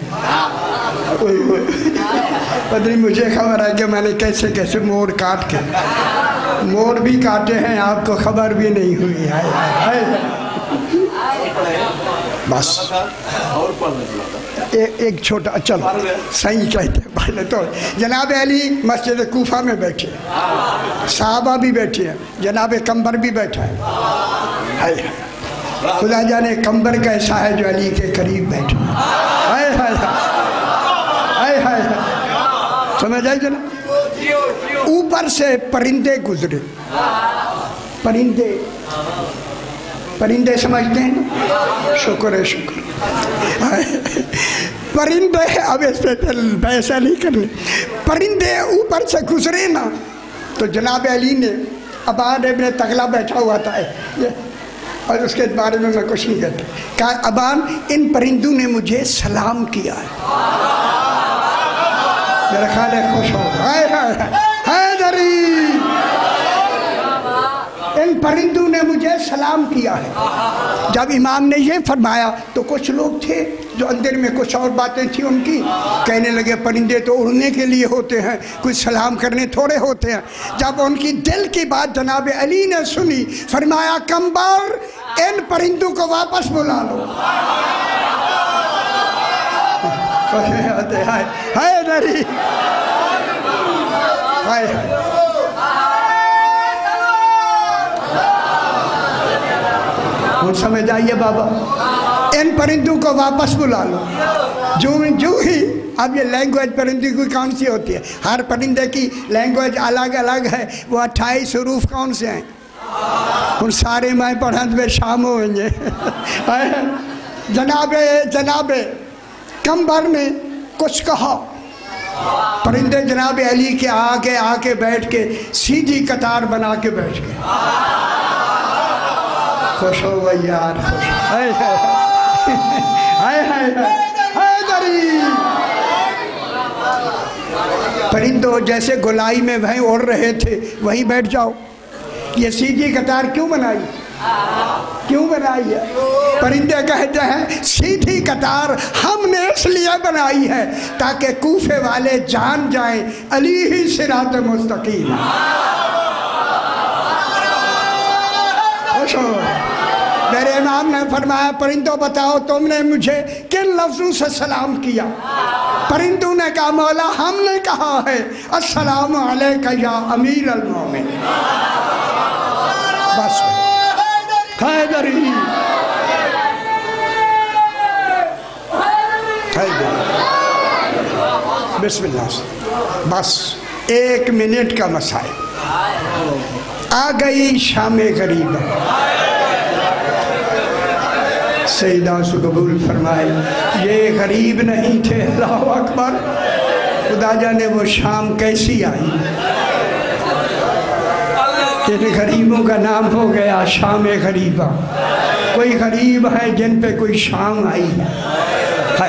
پتہ نہیں مجھے خبر ہے کہ میں نے کیسے کیسے موڑ کاٹ کے موڑ بھی کاٹے ہیں، آپ کو خبر بھی نہیں ہوئی ہے۔ بس ایک چھوٹا چلو صحیح کہتے ہیں پہلے تو جناب علی مسجد کوفہ میں بیٹھے ہیں، صحابہ بھی بیٹھے ہیں، جناب کمبر بھی بیٹھا ہے۔ خدا جانے کمبر کیسا ہے جو علی کے قریب بیٹھا ہے۔ سمجھ آئی جناب؟ اوپر سے پرندے گزرے، پرندے پرندے سمجھتے ہیں؟ شکر ہے شکر۔ پرندے اب اس پہ پیسہ نہیں کرنے، پرندے اوپر سے گزرے نا تو جناب علی نے ابان ابن تغلہ بیٹھا ہوا تھا اور اس کے بارے میں میں کچھ نہیں کہتا، کہا ابان ان پرندوں نے مجھے سلام کیا ہے۔ میرا خیال ہے خوش ہو حیدری، ان پرندوں نے مجھے سلام کیا ہے۔ جب امام نے یہ فرمایا تو کچھ لوگ تھے جو اندر میں کچھ اور باتیں تھیں ان کی، کہنے لگے پرندے تو اڑنے کے لیے ہوتے ہیں، کچھ سلام کرنے تھوڑے ہوتے ہیں۔ جب ان کی دل کی بات جناب علی نے سنی، فرمایا کمبر ان پرندوں کو واپس بلا لو۔ حیدری ہائے ہائے سمجھ آئیے بابا، ان پرندوں کو واپس بلا لو۔ جو جو ہی اب یہ لینگویج پرندی کی کون سی ہوتی ہے؟ ہر پرندے کی لینگویج الگ الگ ہے، وہ اٹھائیس حروف کون سے ہیں؟ ان سارے میں پڑھن میں شام ہوئیں گے۔ جناب جناب کمبر نے کچھ کہا، پرندے جناب علی کے آگے آ کے بیٹھ کے سیدھی قطار بنا کے بیٹھ گئے۔ خوش ہو گئی یار، خوش ہائے ہائے ہائے حیدری۔ پرندوں جیسے گولائی میں وہیں اڑ رہے تھے وہیں بیٹھ جاؤ۔ یہ سیدھی قطار کیوں بنائی؟ کیوں بنائی ہے؟ پرندے کہتے ہیں سیدھی قطار ہم نے اس لیے بنائی ہے تاکہ کوفے والے جان جائیں علی ہی صراط مستقیم۔ میرے امام نے فرمایا پرندوں بتاؤ تم نے مجھے کن لفظوں سے سلام کیا؟ پرندوں نے کہا مولا ہم نے کہا ہے السلام علیکہ یا امیر المومن۔ بس حیدری بسم اللہ، بس ایک منٹ کا مسائل۔ آ گئی شام غریبہ، سیدہ سے قبول فرمائے یہ غریب نہیں تھے، اللہ اکبر، خدا جانے وہ شام کیسی آئی۔ ان غریبوں کا نام ہو گیا شام غریبہ۔ کوئی غریب ہے جن پہ کوئی شام آئی ہے،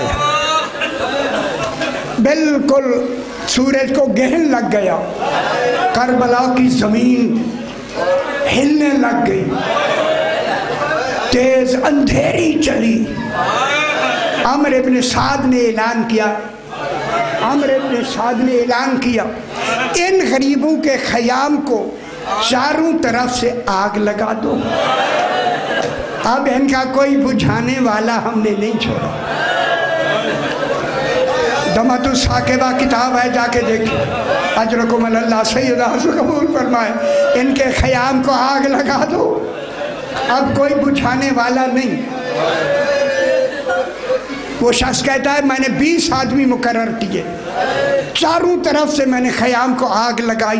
بالکل سورج کو گہن لگ گیا، کربلا کی زمین ہلنے لگ گئی، تیز اندھیری چلی۔ عمر ابن سعد نے اعلان کیا عمر ابن سعد نے اعلان کیا ان غریبوں کے خیام کو چاروں طرف سے آگ لگا دو، اب ان کا کوئی بجھانے والا ہم نے نہیں چھوڑا۔ دمت الثاقبہ کتاب ہے، جا کے دیکھیں، اجرکم اللہ سیدہ سے قبول فرمائے، ان کے خیام کو آگ لگا دو، اب کوئی بجھانے والا نہیں۔ وہ شخص کہتا ہے میں نے بیس آدمی مقرر کیے، چاروں طرف سے میں نے خیام کو آگ لگائی۔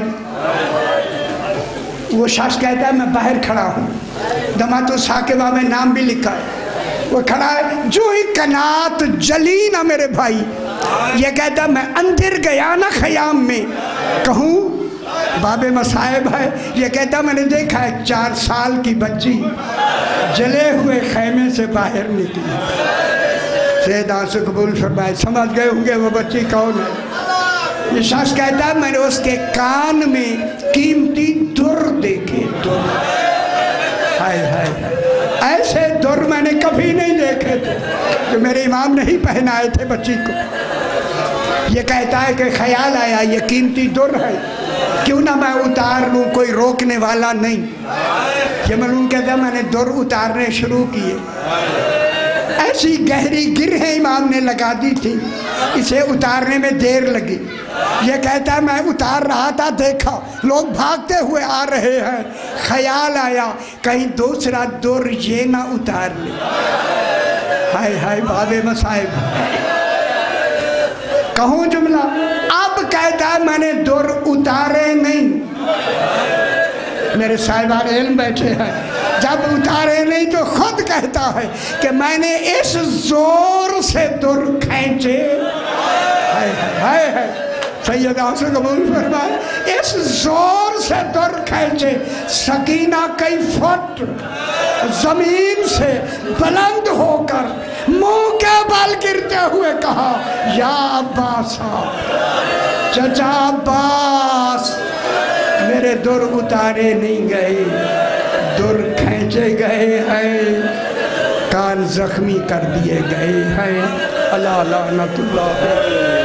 وہ شخص کہتا ہے میں باہر کھڑا ہوں، دمات الثاقبہ میں نام بھی لکھا ہے، وہ کھڑا ہے، جو ہی کنات جلی نا میرے بھائی، یہ کہتا ہے میں اندر گیا نا خیام میں، کہوں باب مصائب ہے، یہ کہتا ہے میں نے دیکھا ہے چار سال کی بچی جلے ہوئے خیمے سے باہر نکلی۔ سیدہ سے قبول فرمائے، سمجھ گئے ہوں گے وہ بچی کون ہے؟ یہ شخص کہتا ہے میں نے اس کے کان میں قیمتی در دیکھے، در، ہائے ہائے، ایسے در میں نے کبھی نہیں دیکھے تھے جو میرے امام نہیں پہنائے تھے بچی کو۔ یہ کہتا ہے کہ خیال آیا یہ قیمتی در ہے، کیوں نہ میں اتار لوں، کوئی روکنے والا نہیں۔ یہ ملون کہتا ہے میں نے در اتارنے شروع کیے، ایسی گہری گرہیں امام نے لگا دی تھی، اسے اتارنے میں دیر لگی۔ یہ کہتا ہے میں اتار رہا تھا، دیکھا لوگ بھاگتے ہوئے آ رہے ہیں، خیال آیا کہیں دوسرا در یہ نہ اتار لے۔ ہائے ہائے باب مصائب، کہوں جملہ، اب کہتا ہے میں نے در اتارے نہیں۔ میرے صاحبان علم بیٹھے ہیں، جب اتارے نہیں تو خود کہتا ہے کہ میں نے اس زور سے در کھینچے، ہائے ہائے ہائے، سیدہ سے قبول فرمائے، اس زور سے در کھینچے، سکینہ کئی فٹ زمین سے بلند ہو کر منہ کے بال گرتے ہوئے کہا یا عباس، چچا عباس، میرے در اتارے نہیں گئے، در کھینچے گئے ہیں، کان زخمی کر دیے گئے ہیں، اللہ لعنت اللہ۔